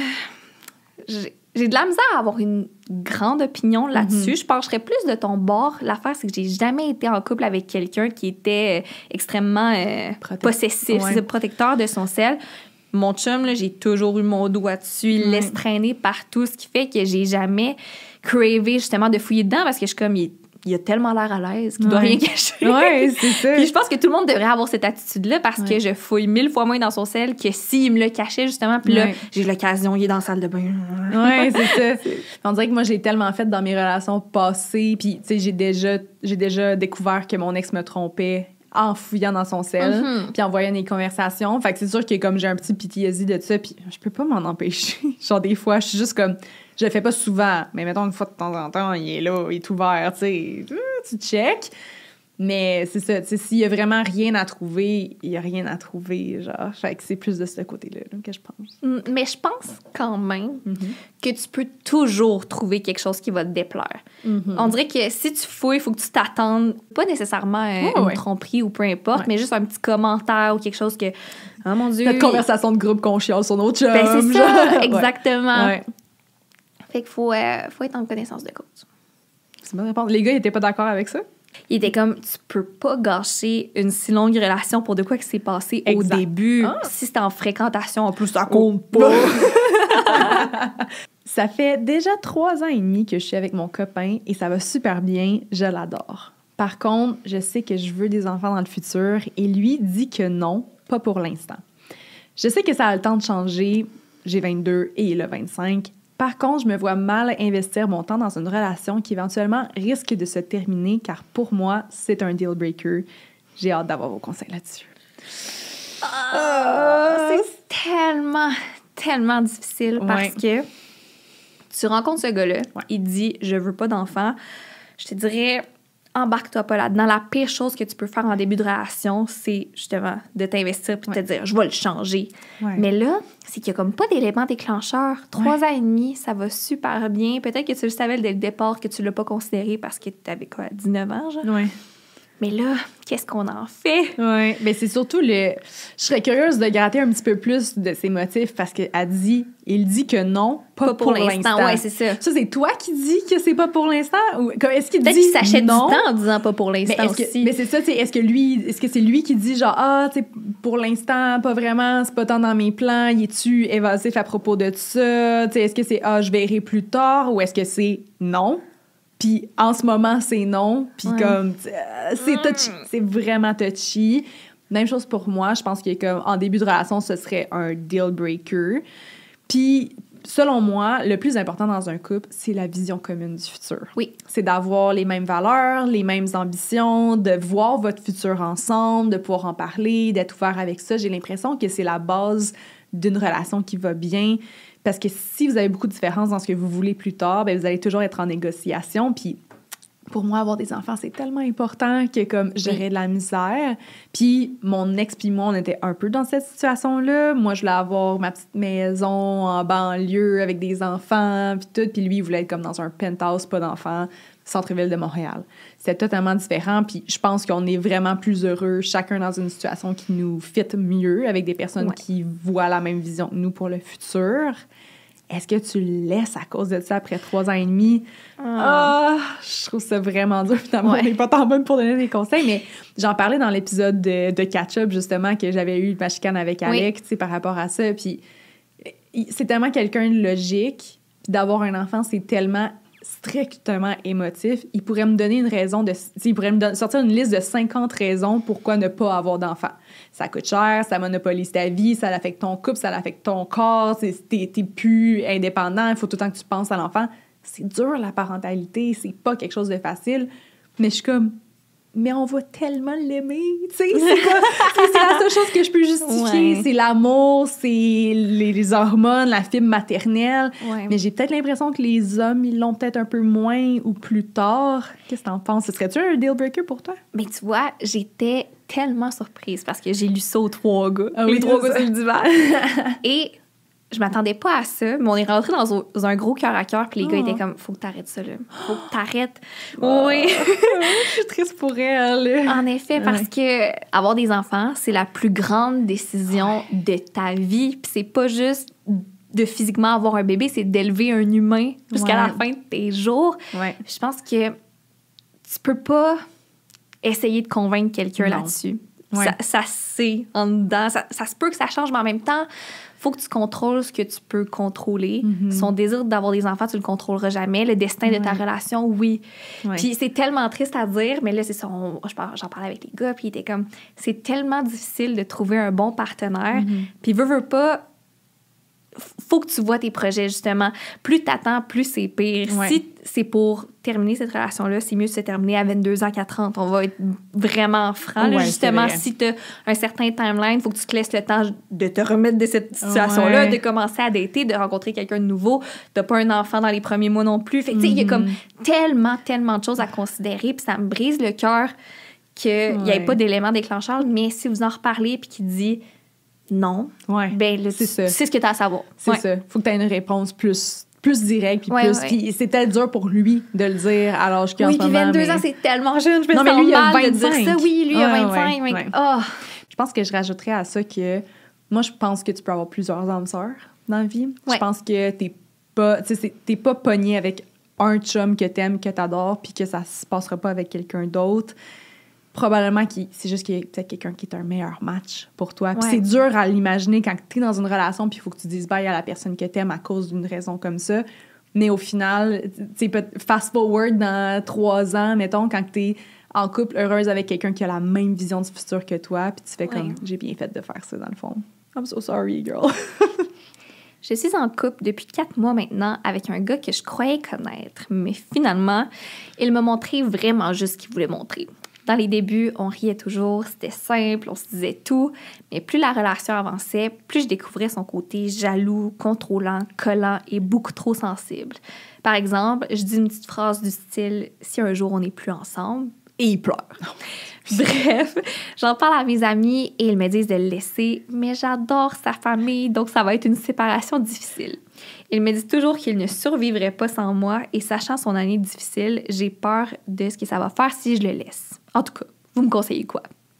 j'ai, j'ai de la misère à avoir une grande opinion là-dessus. Mm-hmm. Je pencherais plus de ton bord. L'affaire, c'est que j'ai jamais été en couple avec quelqu'un qui était extrêmement euh, Protect... possessif, ouais. protecteur de son sel. Mon chum, là, j'ai toujours eu mon doigt dessus. Il mmh. laisse traîner partout, ce qui fait que j'ai jamais cravé justement de fouiller dedans parce que je suis comme, il, il a tellement l'air à l'aise qu'il ouais. doit rien cacher. Oui, c'est ça. Puis je pense que tout le monde devrait avoir cette attitude-là parce ouais. que je fouille mille fois moins dans son sel que s'il me le cachait justement. Puis là, ouais. j'ai l'occasion, il est dans la salle de bain. Oui, c'est ça. C'est... On dirait que moi, j'ai tellement fait dans mes relations passées. Puis, tu sais, j'ai déjà, j'ai déjà découvert que mon ex me trompait en fouillant dans son sel, mm-hmm. puis en voyant des conversations. Fait que c'est sûr que comme j'ai un petit P T S D de ça, puis je peux pas m'en empêcher. Genre des fois, je suis juste comme... Je le fais pas souvent, mais mettons une fois de temps en temps, il est là, il est ouvert, tu sais, tu check. Mais c'est ça, tu sais, s'il y a vraiment rien à trouver, il y a rien à trouver, genre. Fait que c'est plus de ce côté-là là, que je pense. Mais je pense quand même mm-hmm. que tu peux toujours trouver quelque chose qui va te déplaire. Mm-hmm. On dirait que si tu fouilles, il faut que tu t'attendes, pas nécessairement euh, oh, une ouais. tromperie ou peu importe, ouais. mais juste un petit commentaire ou quelque chose que, oh mon Dieu... Notre conversation de groupe qu'on chiale sur notre chum. Ben c'est ça, genre. exactement. Ouais. Fait qu'il faut, euh, faut être en connaissance de cause. C'est une bonne réponse. Les gars, ils étaient pas d'accord avec ça? Il était comme, tu peux pas gâcher une si longue relation pour de quoi qui s'est passé exact. Au début. Ah. Si c'était en fréquentation, en plus, ça compte pas. Ça fait déjà trois ans et demi que je suis avec mon copain et ça va super bien. Je l'adore. Par contre, je sais que je veux des enfants dans le futur et lui dit que non, pas pour l'instant. Je sais que ça a le temps de changer. J'ai vingt-deux et il a vingt-cinq. Par contre, je me vois mal investir mon temps dans une relation qui éventuellement risque de se terminer, car pour moi, c'est un deal breaker. J'ai hâte d'avoir vos conseils là-dessus. Oh, c'est tellement, tellement difficile parce Ouais. que tu rencontres ce gars-là, Ouais. il dit « je veux pas d'enfant », je te dirais « embarque-toi pas là-dedans ». La pire chose que tu peux faire en début de relation, c'est justement de t'investir puis de Ouais. te dire « je vais le changer Ouais. ». Mais là, c'est qu'il y a comme pas d'élément déclencheur. Trois ans et demi, ça va super bien. Peut-être que tu le savais dès le départ que tu l'as pas considéré parce que tu avais quoi, dix-neuf ans, genre? Ouais. Mais là, qu'est-ce qu'on en fait? Oui, mais c'est surtout le... Je serais curieuse de gratter un petit peu plus de ses motifs parce qu'elle dit... Il dit que non, pas, Pas pour l'instant, ouais, c'est ça. Ça, c'est toi qui dis que c'est pas pour l'instant? Ou comme, est-ce qu'il dit Peut-être qu'il s'achète du non? temps en disant pas pour Mais, l'instant est-ce que, aussi. mais c'est ça, tu sais, est-ce que lui, est-ce que c'est lui qui dit genre, ah, tu sais, pour l'instant, pas vraiment, c'est pas tant dans mes plans, y es-tu évasif à propos de ça? Tu sais, est-ce que c'est, ah, je verrai plus tard, ou est-ce que c'est non? Puis en ce moment, c'est non. Puis Ouais. comme, euh, c'est touchy. C'est vraiment touchy. Même chose pour moi. Je pense que comme en début de relation, ce serait un deal breaker. Puis, selon moi, le plus important dans un couple, c'est la vision commune du futur. Oui. C'est d'avoir les mêmes valeurs, les mêmes ambitions, de voir votre futur ensemble, de pouvoir en parler, d'être ouvert avec ça. J'ai l'impression que c'est la base d'une relation qui va bien. Parce que si vous avez beaucoup de différences dans ce que vous voulez plus tard, bien, vous allez toujours être en négociation. Puis pour moi, avoir des enfants, c'est tellement important que comme j'aurais de la misère. Puis mon ex puis moi, on était un peu dans cette situation-là. Moi, je voulais avoir ma petite maison en banlieue avec des enfants, puis tout. Puis lui, il voulait être comme dans un penthouse, pas d'enfants, centre-ville de Montréal. C'était totalement différent. Puis je pense qu'on est vraiment plus heureux, chacun dans une situation qui nous fit mieux, avec des personnes Ouais. qui voient la même vision que nous pour le futur. Est-ce que tu le laisses à cause de ça après trois ans et demi? Ah, je trouve ça vraiment dur. Finalement, Ouais. on n'est pas tant bonne pour donner des conseils, mais j'en parlais dans l'épisode de, de Catch-Up, justement, que j'avais eu ma chicane avec Oui. Alex, tu sais, par rapport à ça. Puis il- c'est tellement quelqu'un de logique. Puis d'avoir un enfant, c'est tellement strictement émotif. Il pourrait me donner une raison de... tu sais, il pourrait me don- sortir une liste de cinquante raisons pourquoi ne pas avoir d'enfant. Ça coûte cher, ça monopolise ta vie, ça affecte ton couple, ça affecte ton corps, c'est- t'es, t'es plus indépendant, il faut tout le temps que tu penses à l'enfant. C'est dur, la parentalité, c'est pas quelque chose de facile. Mais je suis comme... Mais on va tellement l'aimer, tu sais. C'est, pas- c'est- c'est la seule chose que je peux justifier. Ouais. C'est l'amour, c'est les, les hormones, la fibre maternelle. Ouais. Mais j'ai peut-être l'impression que les hommes, ils l'ont peut-être un peu moins ou plus tard. Qu'est-ce que t'en penses? Ce serait-tu un deal breaker pour toi? Mais tu vois, j'étais tellement surprise parce que j'ai lu ça aux trois gars. Ah les oui, trois c'est gars ça. sur le divan. Et je m'attendais pas à ça, mais on est rentré dans un, dans un gros cœur à cœur, puis les gars Oh. étaient comme « Faut que t'arrêtes ça, là. Faut que t'arrêtes. Oh. Oui. Je suis triste pour elle. En effet, parce que avoir des enfants, c'est la plus grande décision de ta vie. Puis c'est pas juste de physiquement avoir un bébé, c'est d'élever un humain jusqu'à Ouais. la fin de tes jours. Ouais. Je pense que tu peux pas essayer de convaincre quelqu'un Non. là-dessus. Ouais. Ça, ça c'est en dedans. Ça, ça se peut que ça change, mais en même temps, faut que tu contrôles ce que tu peux contrôler. Mhm. Son désir d'avoir des enfants, tu le contrôleras jamais. Le destin de ta Ouais. relation, oui. Ouais. Puis c'est tellement triste à dire, mais là, c'est ça. on- je par- J'en parlais avec les gars, puis ils étaient comme... C'est tellement difficile de trouver un bon partenaire. Mhm. Puis veux, veux pas... Faut que tu vois tes projets, justement. Plus t'attends, plus c'est pire. Ouais. Si c'est pour terminer cette relation-là, c'est mieux de se terminer à vingt-deux ans qu'à trente. On va être vraiment franc. là. Ouais, Justement, c'est vrai. si tu as un certain timeline, il faut que tu te laisses le temps de te remettre de cette situation-là, Ouais. de commencer à dater, de rencontrer quelqu'un de nouveau. T'as pas un enfant dans les premiers mois non plus. Fait que, tu sais, il y a Mhm. comme tellement, tellement de choses à considérer. Puis ça me brise le cœur qu'il n'y ait Ouais. pas d'élément déclencheur. Mais si vous en reparlez puis qu'il dit non, Ouais. ben là, C'est tu- ça. tu sais ce que tu as à savoir. C'est Ouais. ça. Faut que tu aies une réponse plus, plus directe. Puis Ouais, plus, ouais. puis c'est peut-être dur pour lui de le dire à l'âge qu'il a en Oui, ce puis moment. vingt-deux mais ans, c'est tellement jeune. Je me Non, mais sens lui, il a mal de dire vingt-cinq. ça. Oui, lui, il a Ouais, vingt-cinq. ouais, mais- ouais. Oh. Je pense que je rajouterais à ça que moi, je pense que tu peux avoir plusieurs âmes sœurs dans la vie. Ouais. Je pense que t'es pas, tu sais, c'est- t'es pas pogné avec un chum que t'aimes, que t'adores, puis que ça se passera pas avec quelqu'un d'autre. Probablement que c'est juste qu'il y a peut-être quelqu'un qui est un meilleur match pour toi. Puis Ouais. c'est dur à l'imaginer quand t'es dans une relation, puis il faut que tu dises bye à la personne que t'aimes à cause d'une raison comme ça. Mais au final, tu sais, fast forward dans trois ans, mettons, quand t'es en couple heureuse avec quelqu'un qui a la même vision du futur que toi, puis tu fais comme, Ouais. j'ai bien fait de faire ça, dans le fond. I'm so sorry, girl. Je suis en couple depuis quatre mois maintenant avec un gars que je croyais connaître, mais finalement, il m'a montré vraiment juste ce qu'il voulait montrer. Dans les débuts, on riait toujours, c'était simple, on se disait tout, mais plus la relation avançait, plus je découvrais son côté jaloux, contrôlant, collant et beaucoup trop sensible. Par exemple, je dis une petite phrase du style « Si un jour on n'est plus ensemble », et il pleure. Bref, j'en parle à mes amis et ils me disent de le laisser, mais j'adore sa famille, donc ça va être une séparation difficile. Ils me disent toujours qu'il ne survivrait pas sans moi et sachant son année difficile, j'ai peur de ce que ça va faire si je le laisse. En tout cas, vous me conseillez quoi?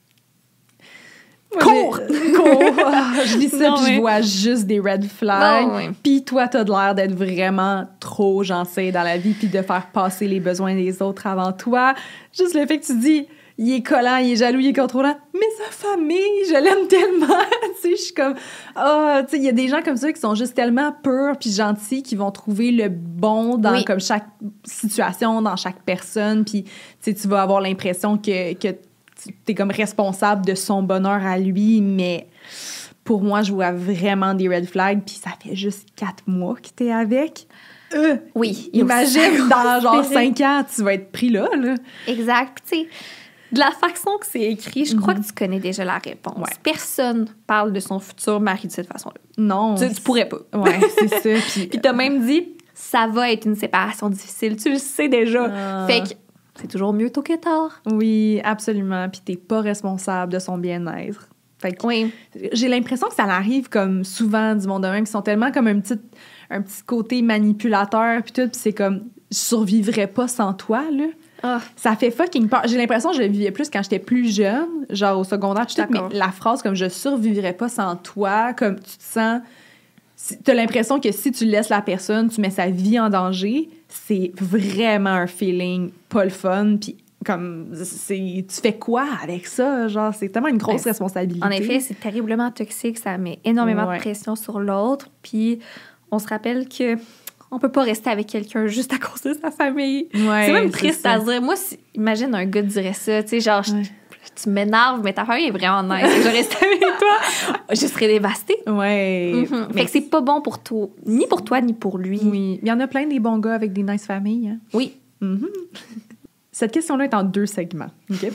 Cours! Cours! Je lis ça, Non, puis mais... je vois juste des red flags. Non, oui. Puis toi, t'as de l'air d'être vraiment trop gentille dans la vie, puis de faire passer les besoins des autres avant toi. Juste le fait que tu dis, il est collant, il est jaloux, il est contrôlant, mais sa famille, je l'aime tellement. Tu sais, je suis comme, ah, oh, tu sais, il y a des gens comme ça qui sont juste tellement purs puis gentils, qui vont trouver le bon dans oui. comme chaque situation, dans chaque personne, puis tu sais, tu vas avoir l'impression que, que t'es comme responsable de son bonheur à lui, mais pour moi, je vois vraiment des red flags, puis ça fait juste quatre mois que t'es avec. Euh, oui. Imagine, dans genre cinq ans, tu vas être pris là, là. Exact. Puis tu sais, de la façon que c'est écrit, je crois mm-hmm. que tu connais déjà la réponse. Ouais. Personne parle de son futur mari de cette façon-là. Non. Tu, tu pourrais pas. Ouais, c'est ça. Puis, puis t'as même dit, ça va être une séparation difficile. Tu le sais déjà. Ah. Fait que c'est toujours mieux tôt que tard. Oui, absolument. Puis t'es pas responsable de son bien-être. Fait que oui. J'ai l'impression que ça arrive comme souvent du monde de même, qui sont tellement comme un petit, un petit côté manipulateur, puis tout, puis c'est comme, je survivrais pas sans toi, là. Oh. Ça fait fucking peur. J'ai l'impression que je le vivais plus quand j'étais plus jeune, genre au secondaire, tout, mais la phrase comme « je survivrais pas sans toi », comme tu te sens... T'as l'impression que si tu laisses la personne, tu mets sa vie en danger, c'est vraiment un feeling pas le fun, puis comme, c'est, tu fais quoi avec ça? Genre, c'est tellement une grosse ouais, responsabilité. En effet, c'est terriblement toxique, ça met énormément ouais. de pression sur l'autre, puis on se rappelle que on peut pas rester avec quelqu'un juste à cause de sa famille. Ouais, c'est même triste c'est à dire. Moi, si, imagine un gars dirait ça, tu sais, genre, ouais. je, tu m'énerves, mais ta famille est vraiment nice. Je reste avec toi, je serais dévastée. Ouais. Mm-hmm. Fait que c'est pas bon pour toi, ni pour toi, ni pour lui. Oui. Il y en a plein des bons gars avec des nice familles. Hein? Oui. Mm-hmm. Cette question-là est en deux segments. OK?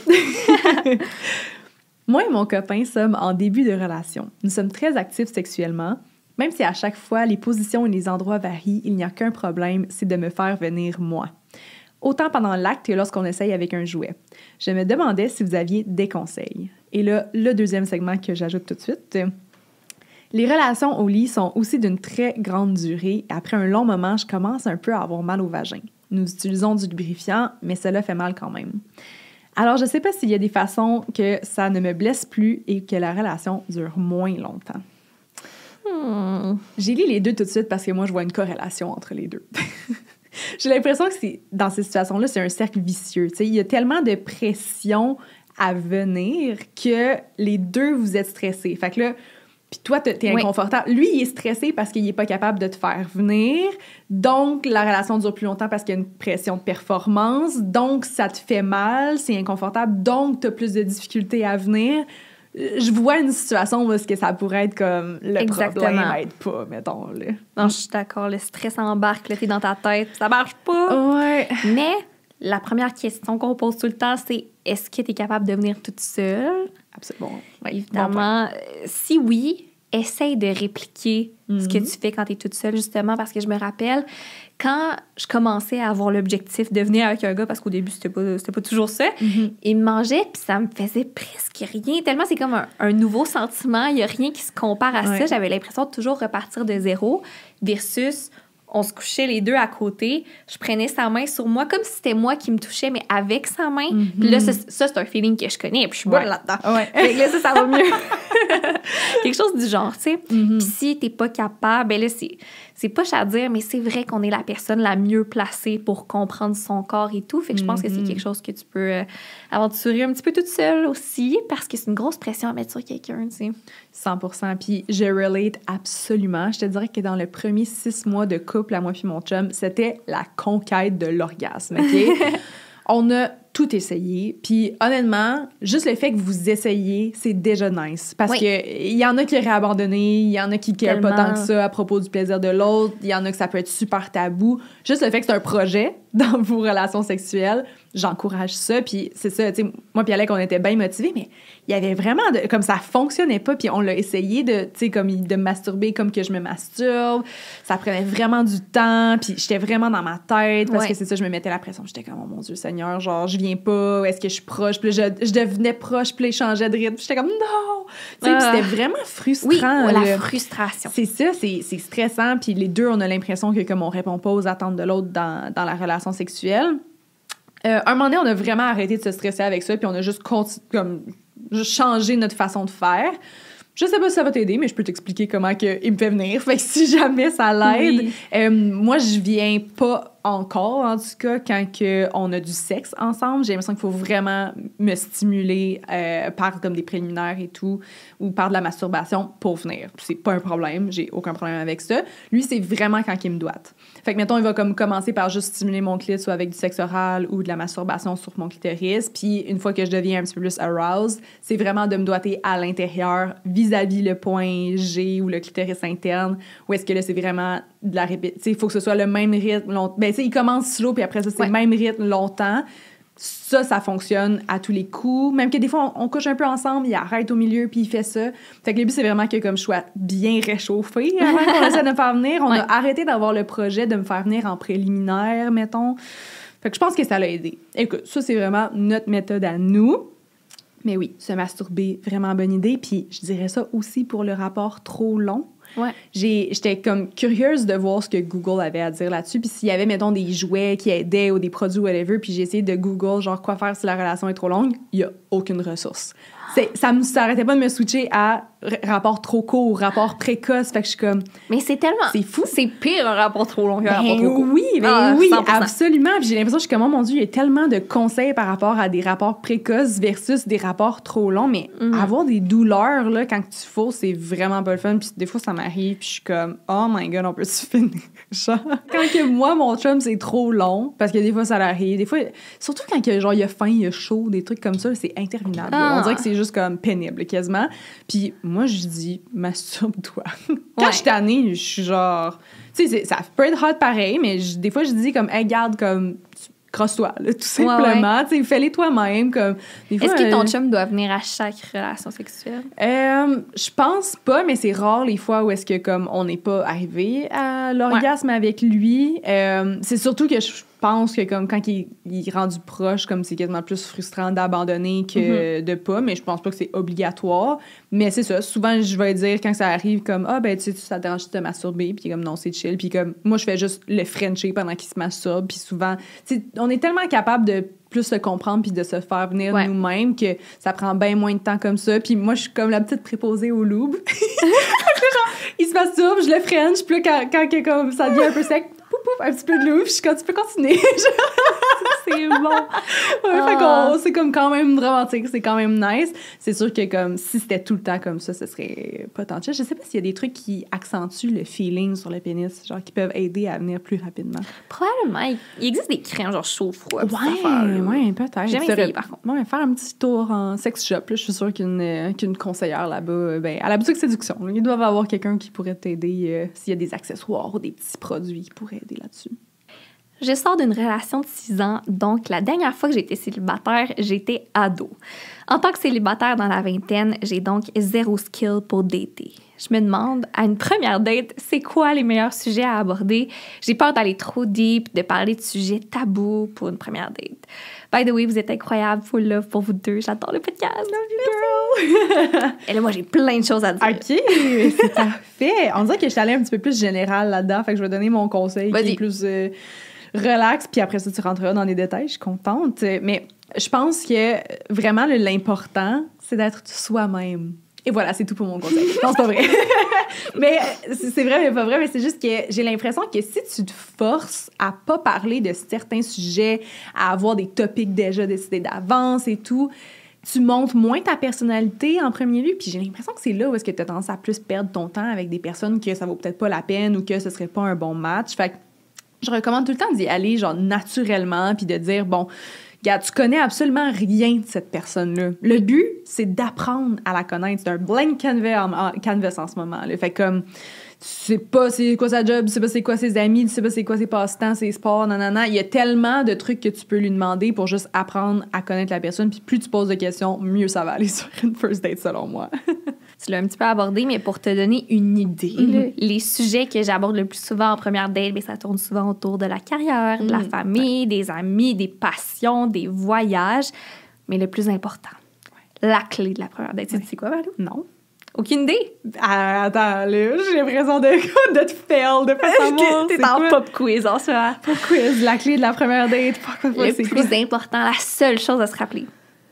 Moi et mon copain sommes en début de relation. Nous sommes très actifs sexuellement. Même si à chaque fois, les positions et les endroits varient, il n'y a qu'un problème, c'est de me faire venir moi. Autant pendant l'acte que lorsqu'on essaye avec un jouet. Je me demandais si vous aviez des conseils. Et là, le deuxième segment que j'ajoute tout de suite. Les relations au lit sont aussi d'une très grande durée. Après un long moment, je commence un peu à avoir mal au vagin. Nous utilisons du lubrifiant, mais cela fait mal quand même. Alors, je ne sais pas s'il y a des façons que ça ne me blesse plus et que la relation dure moins longtemps. Hmm. J'ai lu les deux tout de suite parce que moi, je vois une corrélation entre les deux. J'ai l'impression que c'est, dans ces situations-là, c'est un cercle vicieux. T'sais, il y a tellement de pression à venir que les deux, vous êtes stressés. Fait que là, puis toi, t'es inconfortable. Oui. Lui, il est stressé parce qu'il n'est pas capable de te faire venir. Donc, la relation dure plus longtemps parce qu'il y a une pression de performance. Donc, ça te fait mal, c'est inconfortable. Donc, tu as plus de difficultés à venir. Je vois une situation où est-ce que ça pourrait être comme le Exactement. Problème aide pas, mettons. Là. Non, je suis d'accord. Le stress embarque, là, t'es dans ta tête. Ça marche pas. Ouais. Mais la première question qu'on pose tout le temps, c'est est-ce que t'es capable de venir toute seule? Absolument. Ouais, évidemment. Bon si oui, essaye de répliquer mm-hmm. ce que tu fais quand t'es toute seule, justement, parce que je me rappelle, quand je commençais à avoir l'objectif de venir avec un gars, parce qu'au début, c'était pas, c'était pas toujours ça, mm-hmm. il me mangeait, puis ça me faisait presque rien. Tellement c'est comme un, un nouveau sentiment, il y a rien qui se compare à ouais. ça. J'avais l'impression de toujours repartir de zéro, versus... on se couchait les deux à côté, je prenais sa main sur moi comme si c'était moi qui me touchais, mais avec sa main. Mm-hmm. Puis là, ça, ça, c'est un feeling que je connais, puis je suis bonne ouais. là-dedans. Ouais. Fait que là, ça, ça va mieux. Quelque chose du genre, tu sais. Mm-hmm. Puis si t'es pas capable, ben là, c'est, c'est poche à dire, mais c'est vrai qu'on est la personne la mieux placée pour comprendre son corps et tout. Fait que je pense mm-hmm. que c'est quelque chose que tu peux euh, aventurer un petit peu toute seule aussi, parce que c'est une grosse pression à mettre sur quelqu'un, tu sais. cent pour cent. Puis je relate absolument. Je te dirais que dans le premier six mois de couple, à moi puis mon chum, c'était la conquête de l'orgasme, OK? On a tout essayé. Puis honnêtement, juste le fait que vous essayez, c'est déjà nice. Parce oui. que il y en a qui auraient abandonné, il y en a qui ne pas tant que ça à propos du plaisir de l'autre, il y en a que ça peut être super tabou. Juste le fait que c'est un projet dans vos relations sexuelles, j'encourage ça. Puis c'est ça, tu sais, moi puis Alec, on était bien motivés, mais il y avait vraiment, de, comme ça fonctionnait pas, puis on l'a essayé de, tu sais, comme de me masturber comme que je me masturbe. Ça prenait vraiment du temps, puis j'étais vraiment dans ma tête, parce ouais. que c'est ça, je me mettais la pression. J'étais comme, oh mon Dieu Seigneur, genre, je viens pas, est-ce que je suis proche? Puis là, je, je devenais proche, puis là, je changeais de rythme. J'étais comme, non! Tu sais, euh, c'était vraiment frustrant. Oui, la là. frustration. C'est ça, c'est, c'est stressant, puis les deux, on a l'impression que comme on répond pas aux attentes de l'autre dans, dans la relation sexuelle. Euh, un moment donné, on a vraiment arrêté de se stresser avec ça, puis on a juste, continu- comme, juste changé notre façon de faire. Je sais pas si ça va t'aider, mais je peux t'expliquer comment que il me fait venir. Fait que si jamais ça l'aide, oui. euh, moi, je viens pas encore, en tout cas, quand que on a du sexe ensemble. J'ai l'impression qu'il faut vraiment me stimuler euh, par comme des préliminaires et tout, ou par de la masturbation pour venir. C'est pas un problème, j'ai aucun problème avec ça. Lui, c'est vraiment quand il me doite. Fait que, mettons, il va comme commencer par juste stimuler mon clit, soit avec du sexe oral ou de la masturbation sur mon clitoris. Puis une fois que je deviens un petit peu plus aroused, c'est vraiment de me doiter à l'intérieur, vis-à-vis le point G ou le clitoris interne, où est-ce que là, c'est vraiment de la répétition. Il faut que ce soit le même rythme. Long... Ben, tu sais, il commence slow, puis après ça, c'est ouais. le même rythme longtemps. Ça, ça fonctionne à tous les coups. Même que des fois, on, on couche un peu ensemble, il arrête au milieu, puis il fait ça. Fait que le but, c'est vraiment que comme je sois bien réchauffée avant qu'on essaie de me faire venir. On ouais. a arrêté d'avoir le projet de me faire venir en préliminaire, mettons. Fait que je pense que ça l'a aidé. Écoute, ça, c'est vraiment notre méthode à nous. Mais oui, se masturber, vraiment bonne idée. Puis je dirais ça aussi pour le rapport trop long. Ouais. J'ai, j'étais comme curieuse de voir ce que Google avait à dire là-dessus. Puis s'il y avait, mettons, des jouets qui aidaient ou des produits, whatever, puis j'ai essayé de Google, genre, quoi faire si la relation est trop longue, il n'y a aucune ressource. C'est, ça ne s'arrêtait pas de me switcher à r- rapport trop court, rapport précoce. Fait que je suis comme... Mais c'est tellement... C'est fou. C'est pire un rapport trop long qu'un ben rapport trop court. Oui, ben ah, oui, cent pour cent. Absolument. Puis j'ai l'impression que je suis comme, oh mon Dieu, il y a tellement de conseils par rapport à des rapports précoces versus des rapports trop longs. Mais mm. avoir des douleurs, là, quand tu fous, c'est vraiment pas le fun. Puis des fois, ça m'arrive, puis je suis comme, oh my God, on peut-tu finir? Genre, quand que moi, mon chum, c'est trop long, parce que des fois, ça l'arrive. Des fois, surtout quand que, genre, il y a faim, il y a chaud, des trucs comme ça, c'est interminable. Ah. On dirait que c'est juste comme pénible, quasiment. Puis moi, je dis, masturbe-toi. Quand ouais. je suis tannée, je suis genre... Tu sais, ça peut être hot pareil, mais je, des fois, je dis comme, hey, garde, comme, crosse-toi, là, tout simplement. Ouais, ouais. Tu sais, fais-les toi-même. Comme, des fois, est-ce que ton euh, chum doit venir à chaque relation sexuelle? Euh, je pense pas, mais c'est rare les fois où est-ce que, comme, on n'est pas arrivé à l'orgasme ouais. avec lui. Euh, c'est surtout que je pense que, comme, quand il, il est rendu proche, comme, c'est quasiment plus frustrant d'abandonner que mm-hmm. de pas, mais je pense pas que c'est obligatoire. Mais c'est ça. Souvent, je vais dire, quand ça arrive, comme, ah, ben, tu sais, ça te dérange de te masturber, puis comme, non, c'est chill. Puis comme, moi, je fais juste le frencher pendant qu'il se masturbe, puis souvent, tu sais, on est tellement capable de plus se comprendre puis de se faire venir ouais. nous-mêmes que ça prend bien moins de temps comme ça. Puis moi, je suis comme la petite préposée au loup. Genre, il se masturbe, je le french, puis là, quand, quand, quand comme, ça devient un peu sec, pouf, pouf, un petit peu de loup, puis je suis comme, tu peux continuer. C'est bon. Ouais, ah. Fait qu'on, c'est comme quand même dramatique, c'est quand même nice. C'est sûr que comme si c'était tout le temps comme ça, ce serait pas tant de choses. Je sais pas s'il y a des trucs qui accentuent le feeling sur le pénis, genre qui peuvent aider à venir plus rapidement. Probablement. Il existe des crèmes genre chaud-froid. Ouais, ouais, peut-être. J'ai jamais essayé, par contre. Ouais, faire un petit tour en sex shop, là, je suis sûre qu'une, euh, qu'une conseillère là-bas, ben, à la boutique séduction, là, ils doivent avoir quelqu'un qui pourrait t'aider euh, s'il y a des accessoires ou des petits produits qui pourraient aider là-dessus. Je sors d'une relation de six ans, donc la dernière fois que j'étais célibataire, j'étais ado. En tant que célibataire dans la vingtaine, j'ai donc zéro skill pour dater. Je me demande, à une première date, c'est quoi les meilleurs sujets à aborder? J'ai peur d'aller trop deep, de parler de sujets tabous pour une première date. By the way, vous êtes incroyables, full love pour vous deux. J'adore le podcast. Love you, girl! Et là, moi, j'ai plein de choses à dire. OK, c'est parfait. On dirait que je suis allée un petit peu plus générale là-dedans, fait que je vais donner mon conseil Vas-y. qui est plus... Euh, relax, puis après ça, tu rentreras dans les détails, je suis contente. Mais je pense que vraiment, l'important, c'est d'être soi-même. Et voilà, c'est tout pour mon conseil. Non, c'est pas vrai. Mais c'est vrai, mais pas vrai, mais c'est juste que j'ai l'impression que si tu te forces à pas parler de certains sujets, à avoir des topics déjà décidés d'avance et tout, tu montres moins ta personnalité en premier lieu, puis j'ai l'impression que c'est là où est-ce que tu as tendance à plus perdre ton temps avec des personnes que ça vaut peut-être pas la peine ou que ce serait pas un bon match. Fait que je recommande tout le temps d'y aller, genre, naturellement, puis de dire, bon, regarde, tu connais absolument rien de cette personne-là. Le but, c'est d'apprendre à la connaître. C'est un blank canvas en, en- canvas en ce moment. Là. Fait comme, tu sais pas c'est quoi sa job, tu sais pas c'est quoi ses amis, tu sais pas c'est quoi ses passe-temps, ses sports, nanana. Il y a tellement de trucs que tu peux lui demander pour juste apprendre à connaître la personne. Puis plus tu poses de questions, mieux ça va aller sur une first date, selon moi. Tu l'as un petit peu abordé, mais pour te donner une idée, Mm-hmm. là, les sujets que j'aborde le plus souvent en première date, bien, ça tourne souvent autour de la carrière, de la Mm. famille, des amis, des passions, des voyages. Mais le plus important, la clé de la première date, tu sais quoi, Valou? Non. Aucune idée? Ah, attends, là, j'ai l'impression de, de te fail, de pas savoir. T'es c'est en quoi? pop quiz en soi. Pop quiz, la clé de la première date. Fuck, fuck, fuck, Le c'est plus quoi? important, la seule chose à se rappeler,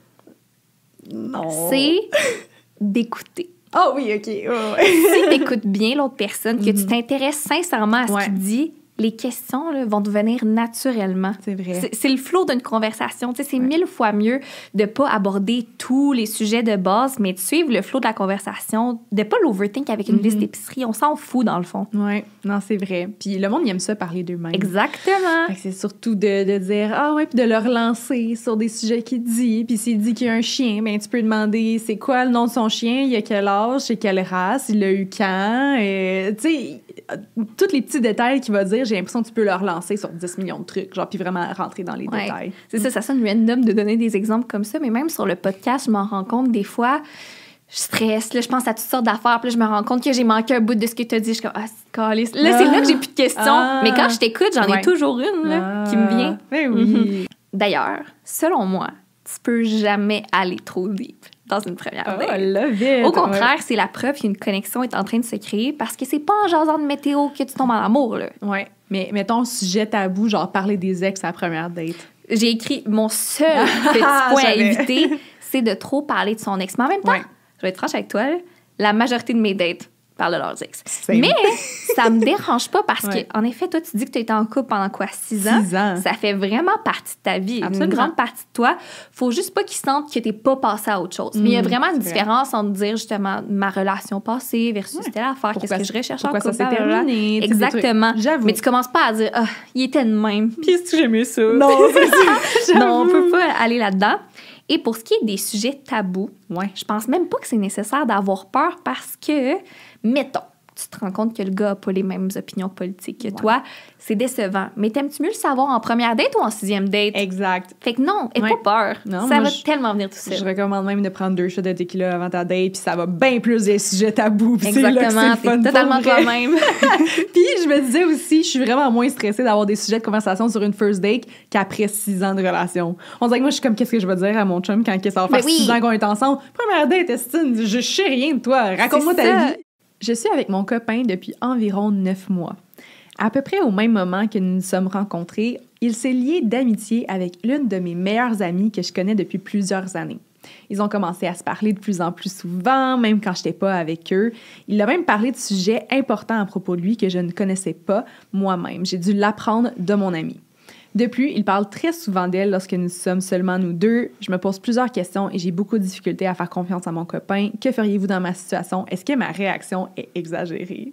Non. c'est d'écouter. Ah oui, OK. Ouais, ouais. Si tu écoutes bien l'autre personne, que tu Mhm. t'intéresses sincèrement à ce Ouais. qu'il dit, les questions là, vont te venir naturellement. C'est vrai. C'est, c'est le flow d'une conversation. Tu sais, c'est mille fois mieux de pas aborder tous les sujets de base, mais de suivre le flow de la conversation, de pas l'overthink avec une Mhm. liste d'épicerie. On s'en fout, dans le fond. Ouais, non, c'est vrai. Puis le monde, il aime ça parler d'eux-mêmes. Exactement. Fait que c'est surtout de, de dire ah ouais, puis de le relancer sur des sujets qu'il dit. Puis s'il dit qu'il y a un chien, ben tu peux demander c'est quoi le nom de son chien, il a quel âge, c'est quelle race, il l'a eu quand. Et, tu sais, tous les petits détails qu'il va dire, j'ai l'impression que tu peux le relancer sur dix millions de trucs, genre puis vraiment rentrer dans les Ouais. détails. C'est ça, ça sonne random de donner des exemples comme ça, mais même sur le podcast, je m'en rends compte des fois. Je stresse, là, je pense à toutes sortes d'affaires, puis là, je me rends compte que j'ai manqué un bout de ce que tu as dit. Je suis comme, ah, c'est caliste. Là, c'est Ah. là que j'ai plus de questions. Ah. Mais quand je t'écoute, j'en ai Ouais. toujours une là, qui me vient. Ben oui. D'ailleurs, selon moi, tu peux jamais aller trop deep dans une première Oh, date. love it. Au contraire, c'est la preuve qu'une connexion est en train de se créer parce que c'est pas en jasant de météo que tu tombes en amour, là. Ouais. Ouais. Mais mettons sujet tabou, genre parler des ex à la première date. J'ai écrit mon seul petit point à J'avais. éviter, c'est de trop parler de son ex. Mais en même temps, Ouais. je vais être franche avec toi, là, la majorité de mes dates parlent de leurs ex. Same. Mais ça me dérange pas parce Ouais. que, en effet, toi, tu dis que tu été en couple pendant quoi, six ans? Six ans. Ça fait vraiment partie de ta vie, Absolument. une grande partie de toi. Faut juste pas qu'ils sentent que t'es pas passé à autre chose. Mais il y a Mm, vraiment une c'est vrai. différence entre dire, justement, ma relation passée versus telle affaire, qu'est-ce Pourquoi- que je recherche en pourquoi couple. ça s'est blablabla. terminé, tu sais, des Exactement. trucs. J'avoue. Mais tu commences pas à dire, ah, il était de même. Puis est-ce que j'aimais ça? Non, c'est ça. Non, on peut pas aller là-dedans. Et pour ce qui est des sujets tabous, Ouais. je pense même pas que c'est nécessaire d'avoir peur parce que, mettons, tu te rends compte que le gars a pas les mêmes opinions politiques que toi, c'est décevant. Mais t'aimes-tu mieux le savoir en première date ou en sixième date? Exact. Fait que non, aie Ouais. pas peur. Non, ça moi, va je- tellement venir tout seul. Je recommande même de prendre deux shots de tequila avant ta date, puis ça va bien plus des sujets tabous. puis c'est là que Exactement, c'est le fun t'es pour totalement vrai. toi-même. Puis je me disais aussi, je suis vraiment moins stressée d'avoir des sujets de conversation sur une first date qu'après six ans de relation. On dirait que moi, je suis comme, qu'est-ce que je vais dire à mon chum quand ça va faire Ben oui. six ans qu'on est ensemble? Première date, Estine, je sais rien de toi. Raconte-moi C'est ta ça. vie. Je suis avec mon copain depuis environ neuf mois. À peu près au même moment que nous nous sommes rencontrés, il s'est lié d'amitié avec l'une de mes meilleures amies que je connais depuis plusieurs années. Ils ont commencé à se parler de plus en plus souvent, même quand je n'étais pas avec eux. Il a même parlé de sujets importants à propos de lui que je ne connaissais pas moi-même. J'ai dû l'apprendre de mon ami. Depuis, il parle très souvent d'elle lorsque nous sommes seulement nous deux. Je me pose plusieurs questions et j'ai beaucoup de difficultés à faire confiance à mon copain. Que feriez-vous dans ma situation? Est-ce que ma réaction est exagérée?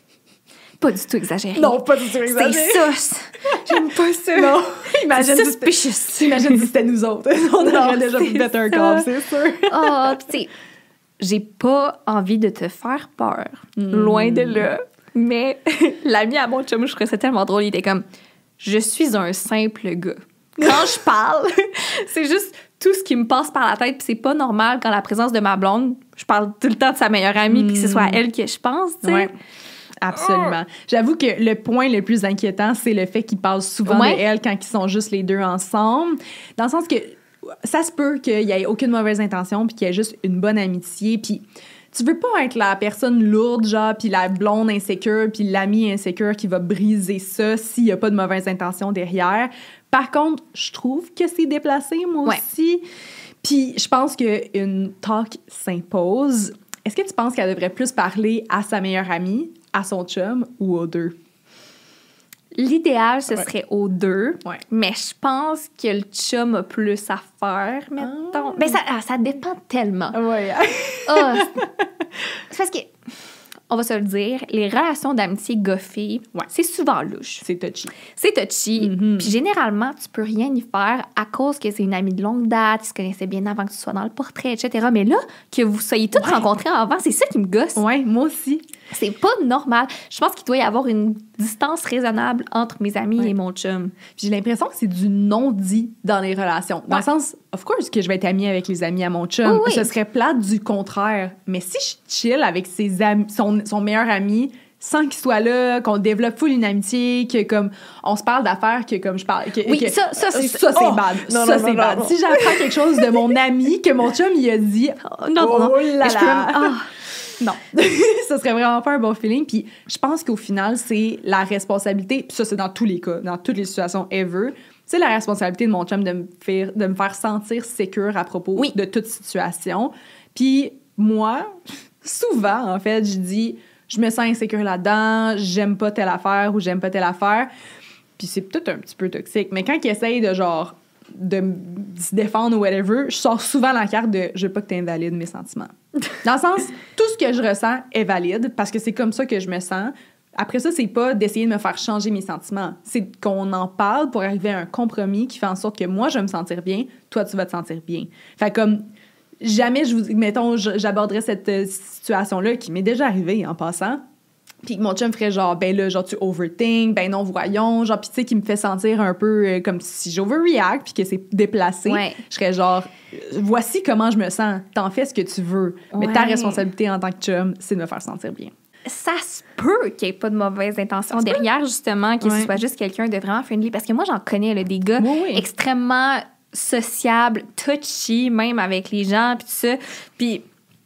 Pas du tout exagéré. pas du tout C'est ça. J'aime pas ça. Non, C'est imagine si c'était- suspicious. imagine si c'était nous autres. On Non, aurait déjà c'est fait un ça. câble, c'est sûr. Ah, puis tu sais, j'ai pas envie de te faire peur. Loin de là. Mais l'ami à mon chum, je trouvais ça tellement drôle. Il était comme, je suis un simple gars. Quand je parle, c'est juste tout ce qui me passe par la tête. Puis c'est pas normal quand la présence de ma blonde, je parle tout le temps de sa meilleure amie, puis que ce soit à elle que je pense, tu sais. Ouais. Absolument. J'avoue que le point le plus inquiétant, c'est le fait qu'ils parlent souvent Ouais. de elle quand ils sont juste les deux ensemble. Dans le sens que ça se peut qu'il y ait aucune mauvaise intention puis qu'il y ait juste une bonne amitié. Puis tu veux pas être la personne lourde, genre, puis la blonde insécure, puis l'ami insécure qui va briser ça s'il y a pas de mauvaise intention derrière. Par contre, je trouve que c'est déplacé, moi Ouais. aussi. Puis je pense qu'une talk s'impose. Est-ce que tu penses qu'elle devrait plus parler à sa meilleure amie, à son chum ou aux deux? L'idéal, ce Ouais. serait aux deux. Ouais. Mais je pense que le chum a plus à faire, mettons. Ben ça, ah, ça dépend tellement. Ouais. Ah, c'est c'est parce que on va se le dire, les relations d'amitié gars-filles, Ouais. c'est souvent louche. C'est touchy. C'est touchy. Mhm. Puis généralement, tu peux rien y faire à cause que c'est une amie de longue date, ils se connaissaient bien avant que tu sois dans le portrait, et cetera. Mais là, que vous soyez toutes Ouais. rencontrées avant, c'est ça qui me gosse. Ouais, moi aussi. C'est pas normal. Je pense qu'il doit y avoir une distance raisonnable entre mes amis Ouais. et mon chum. J'ai l'impression que c'est du non-dit dans les relations. Dans Ouais. le sens, of course, que je vais être amie avec les amis à mon chum. Oui, oui. Ce serait plate du contraire. Mais si je chill avec ses amis, son, son meilleur ami, sans qu'il soit là, qu'on développe full une amitié, que comme on se parle d'affaires, que comme je parle. Que, Oui, que- ça, ça, c'est... ça, c'est oh! bad. Non, ça, non, c'est non, bad. non, non. Si j'apprends quelque chose de mon ami que mon chum il a dit, Oh, non, non, non. oh là Mais je peux là. même- ah. non, ça serait vraiment pas un bon feeling. Puis je pense qu'au final, c'est la responsabilité, puis ça, c'est dans tous les cas, dans toutes les situations ever, c'est la responsabilité de mon chum de me faire, de me faire sentir sécure à propos Oui. de toute situation. Puis moi, souvent, en fait, je dis, je me sens insécure là-dedans, j'aime pas telle affaire ou j'aime pas telle affaire. Puis c'est peut-être un petit peu toxique, mais quand il essaye de genre de m- se défendre ou whatever, je sors souvent la carte de je veux pas que tu invalides mes sentiments. Dans le sens, tout ce que je ressens est valide parce que c'est comme ça que je me sens. Après ça, c'est pas d'essayer de me faire changer mes sentiments. C'est qu'on en parle pour arriver à un compromis qui fait en sorte que moi, je vais me sentir bien, toi, tu vas te sentir bien. Fait comme, jamais je vous... Mettons, je- j'aborderais cette euh, situation-là qui m'est déjà arrivée en passant. Puis que mon chum ferait genre, ben là, genre, tu overthink, ben non, voyons. Genre, puis tu sais, qui me fait sentir un peu euh, comme si j'overreact, puis que c'est déplacé. Ouais. Je serais genre, euh, voici comment je me sens. T'en fais ce que tu veux. Mais ta Ouais. responsabilité en tant que chum, c'est de me faire sentir bien. Ça se peut qu'il n'y ait pas de mauvaises intentions derrière, justement, que Ouais. ce soit juste quelqu'un de vraiment friendly. Parce que moi, j'en connais, là, des gars Oui, oui. extrêmement sociables, touchy, même avec les gens, puis tout ça. Puis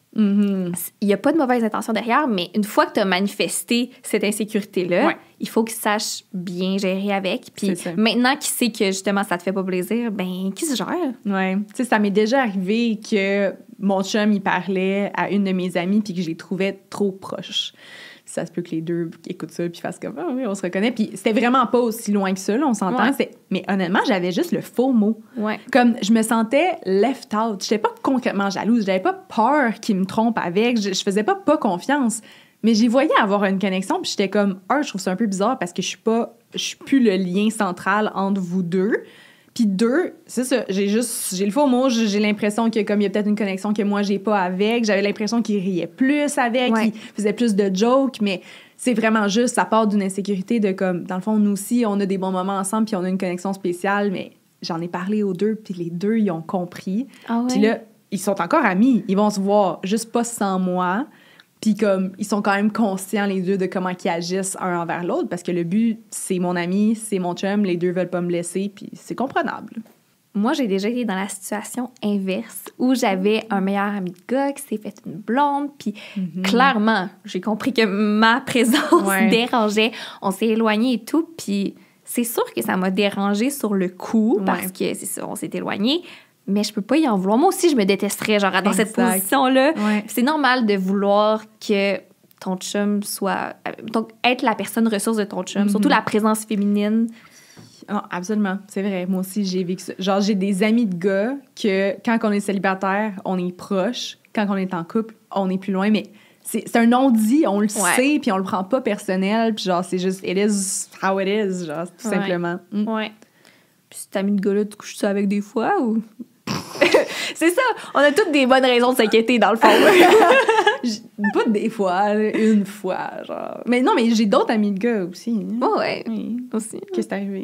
Mhm. il n'y a pas de mauvaise intention derrière, mais une fois que tu as manifesté cette insécurité-là, Ouais. il faut qu'il sache bien gérer avec. Puis C'est ça. maintenant qu'il sait que, justement, ça te fait pas plaisir, ben, qu'il se gère. Ouais. Tu sais, ça m'est déjà arrivé que mon chum, il parlait à une de mes amies puis que je les trouvais trop proches. Ça se peut que les deux écoutent ça puis fassent comme « Ah oui, on se reconnaît ». Puis c'était vraiment pas aussi loin que ça, là, on s'entend. Ouais. C'est- Mais honnêtement, j'avais juste le faux mot. Ouais. Comme je me sentais left out. J'étais pas concrètement jalouse. J'avais pas peur qu'il me trompe avec. Je, je faisais pas pas confiance. Mais j'y voyais avoir une connexion puis j'étais comme « Un, je trouve ça un peu bizarre parce que je suis pas... Je suis plus le lien central entre vous deux. » Puis deux, c'est ça, j'ai juste, j'ai le faux mot, j'ai j'ai l'impression que comme il y a peut-être une connexion que moi j'ai pas avec, j'avais l'impression qu'il riait plus avec, Ouais. qu'il faisait plus de jokes, mais c'est vraiment juste, ça part d'une insécurité de comme, dans le fond, nous aussi, on a des bons moments ensemble puis on a une connexion spéciale, mais j'en ai parlé aux deux puis les deux, ils ont compris. Ah ouais? Puis là, ils sont encore amis, ils vont se voir juste pas sans moi. Puis comme, ils sont quand même conscients, les deux, de comment ils agissent un envers l'autre, parce que le but, c'est mon ami, c'est mon chum, les deux veulent pas me laisser, puis c'est comprenable. Moi, j'ai déjà été dans la situation inverse où j'avais un meilleur ami de gars qui s'est fait une blonde, puis clairement, j'ai compris que ma présence Ouais. dérangeait. On s'est éloignés et tout, puis c'est sûr que ça m'a dérangée sur le coup Ouais. parce que c'est ça, on s'est éloignés. Mais je peux pas y en vouloir. Moi aussi, je me détesterais, genre, dans cette Exact. position-là. Ouais. C'est normal de vouloir que ton chum soit... Donc, être la personne ressource de ton chum, Mhm. surtout la présence féminine. Non, absolument, c'est vrai. Moi aussi, j'ai vécu ça. Genre, j'ai des amis de gars que, quand on est célibataire, on est proche. Quand on est en couple, on est plus loin, mais c'est c'est un non-dit, on le Ouais. sait, puis on le prend pas personnel, puis genre, c'est juste « it is how it is », genre, tout Ouais. simplement. Mm. Ouais. Puis cet ami de gars-là, tu couches ça avec des fois ou... C'est ça, on a toutes des bonnes raisons de s'inquiéter dans le fond. J- Pas des fois, là, une fois, genre. Mais non, mais j'ai d'autres amis de gars aussi. hein. Ouais, ouais, Oui. aussi. Qu'est-ce qui est arrivé?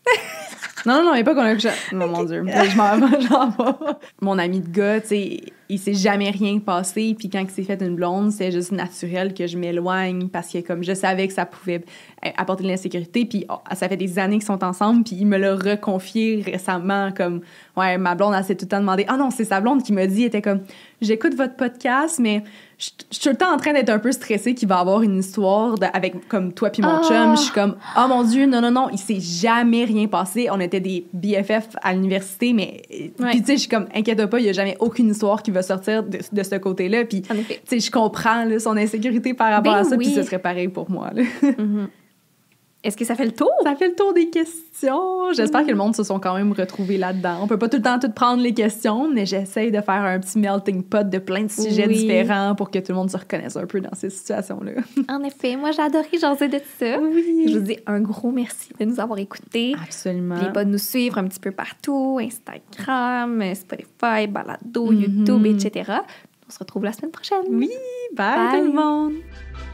non, non, non, mais pas qu'on a couché. Non, mon Dieu. Je m'en vais, j'en vais. Mon ami de gars, tu sais, il s'est jamais rien passé. Puis quand il s'est fait une blonde, c'est juste naturel que je m'éloigne parce que comme je savais que ça pouvait apporter de l'insécurité. Puis oh, ça fait des années qu'ils sont ensemble. Puis il me l'a reconfié récemment. Comme, ouais, ma blonde, elle s'est tout le temps demandé. Ah non, c'est sa blonde qui m'a dit, elle était comme, j'écoute votre podcast, mais je je suis tout le temps en train d'être un peu stressée qu'il va avoir une histoire de- avec comme toi puis mon Oh. chum. Je suis comme, oh mon Dieu, non, non, non, il s'est jamais rien passé. On était des B F F à l'université, mais Ouais. puis tu sais, je suis comme, inquiète pas, il y a jamais aucune histoire qui va sortir de, de ce côté-là. Puis En effet. tu sais, je comprends là, son insécurité par rapport Ben à ça, oui. puis ce serait pareil pour moi. Là. Mhm. Est-ce que ça fait le tour? Ça fait le tour des questions. J'espère mmh. que le monde se sont quand même retrouvés là-dedans. On peut pas tout le temps tout prendre les questions, mais j'essaye de faire un petit melting pot de plein de sujets oui. différents pour que tout le monde se reconnaisse un peu dans ces situations-là. En effet, moi, j'ai adoré jaser de ça. Oui. Je vous dis un gros merci de nous avoir écoutés. Absolument. N'oubliez pas de nous suivre un petit peu partout, Instagram, Spotify, Balado, mm-hmm. YouTube, et cetera. On se retrouve la semaine prochaine. Oui, bye, bye. tout le monde!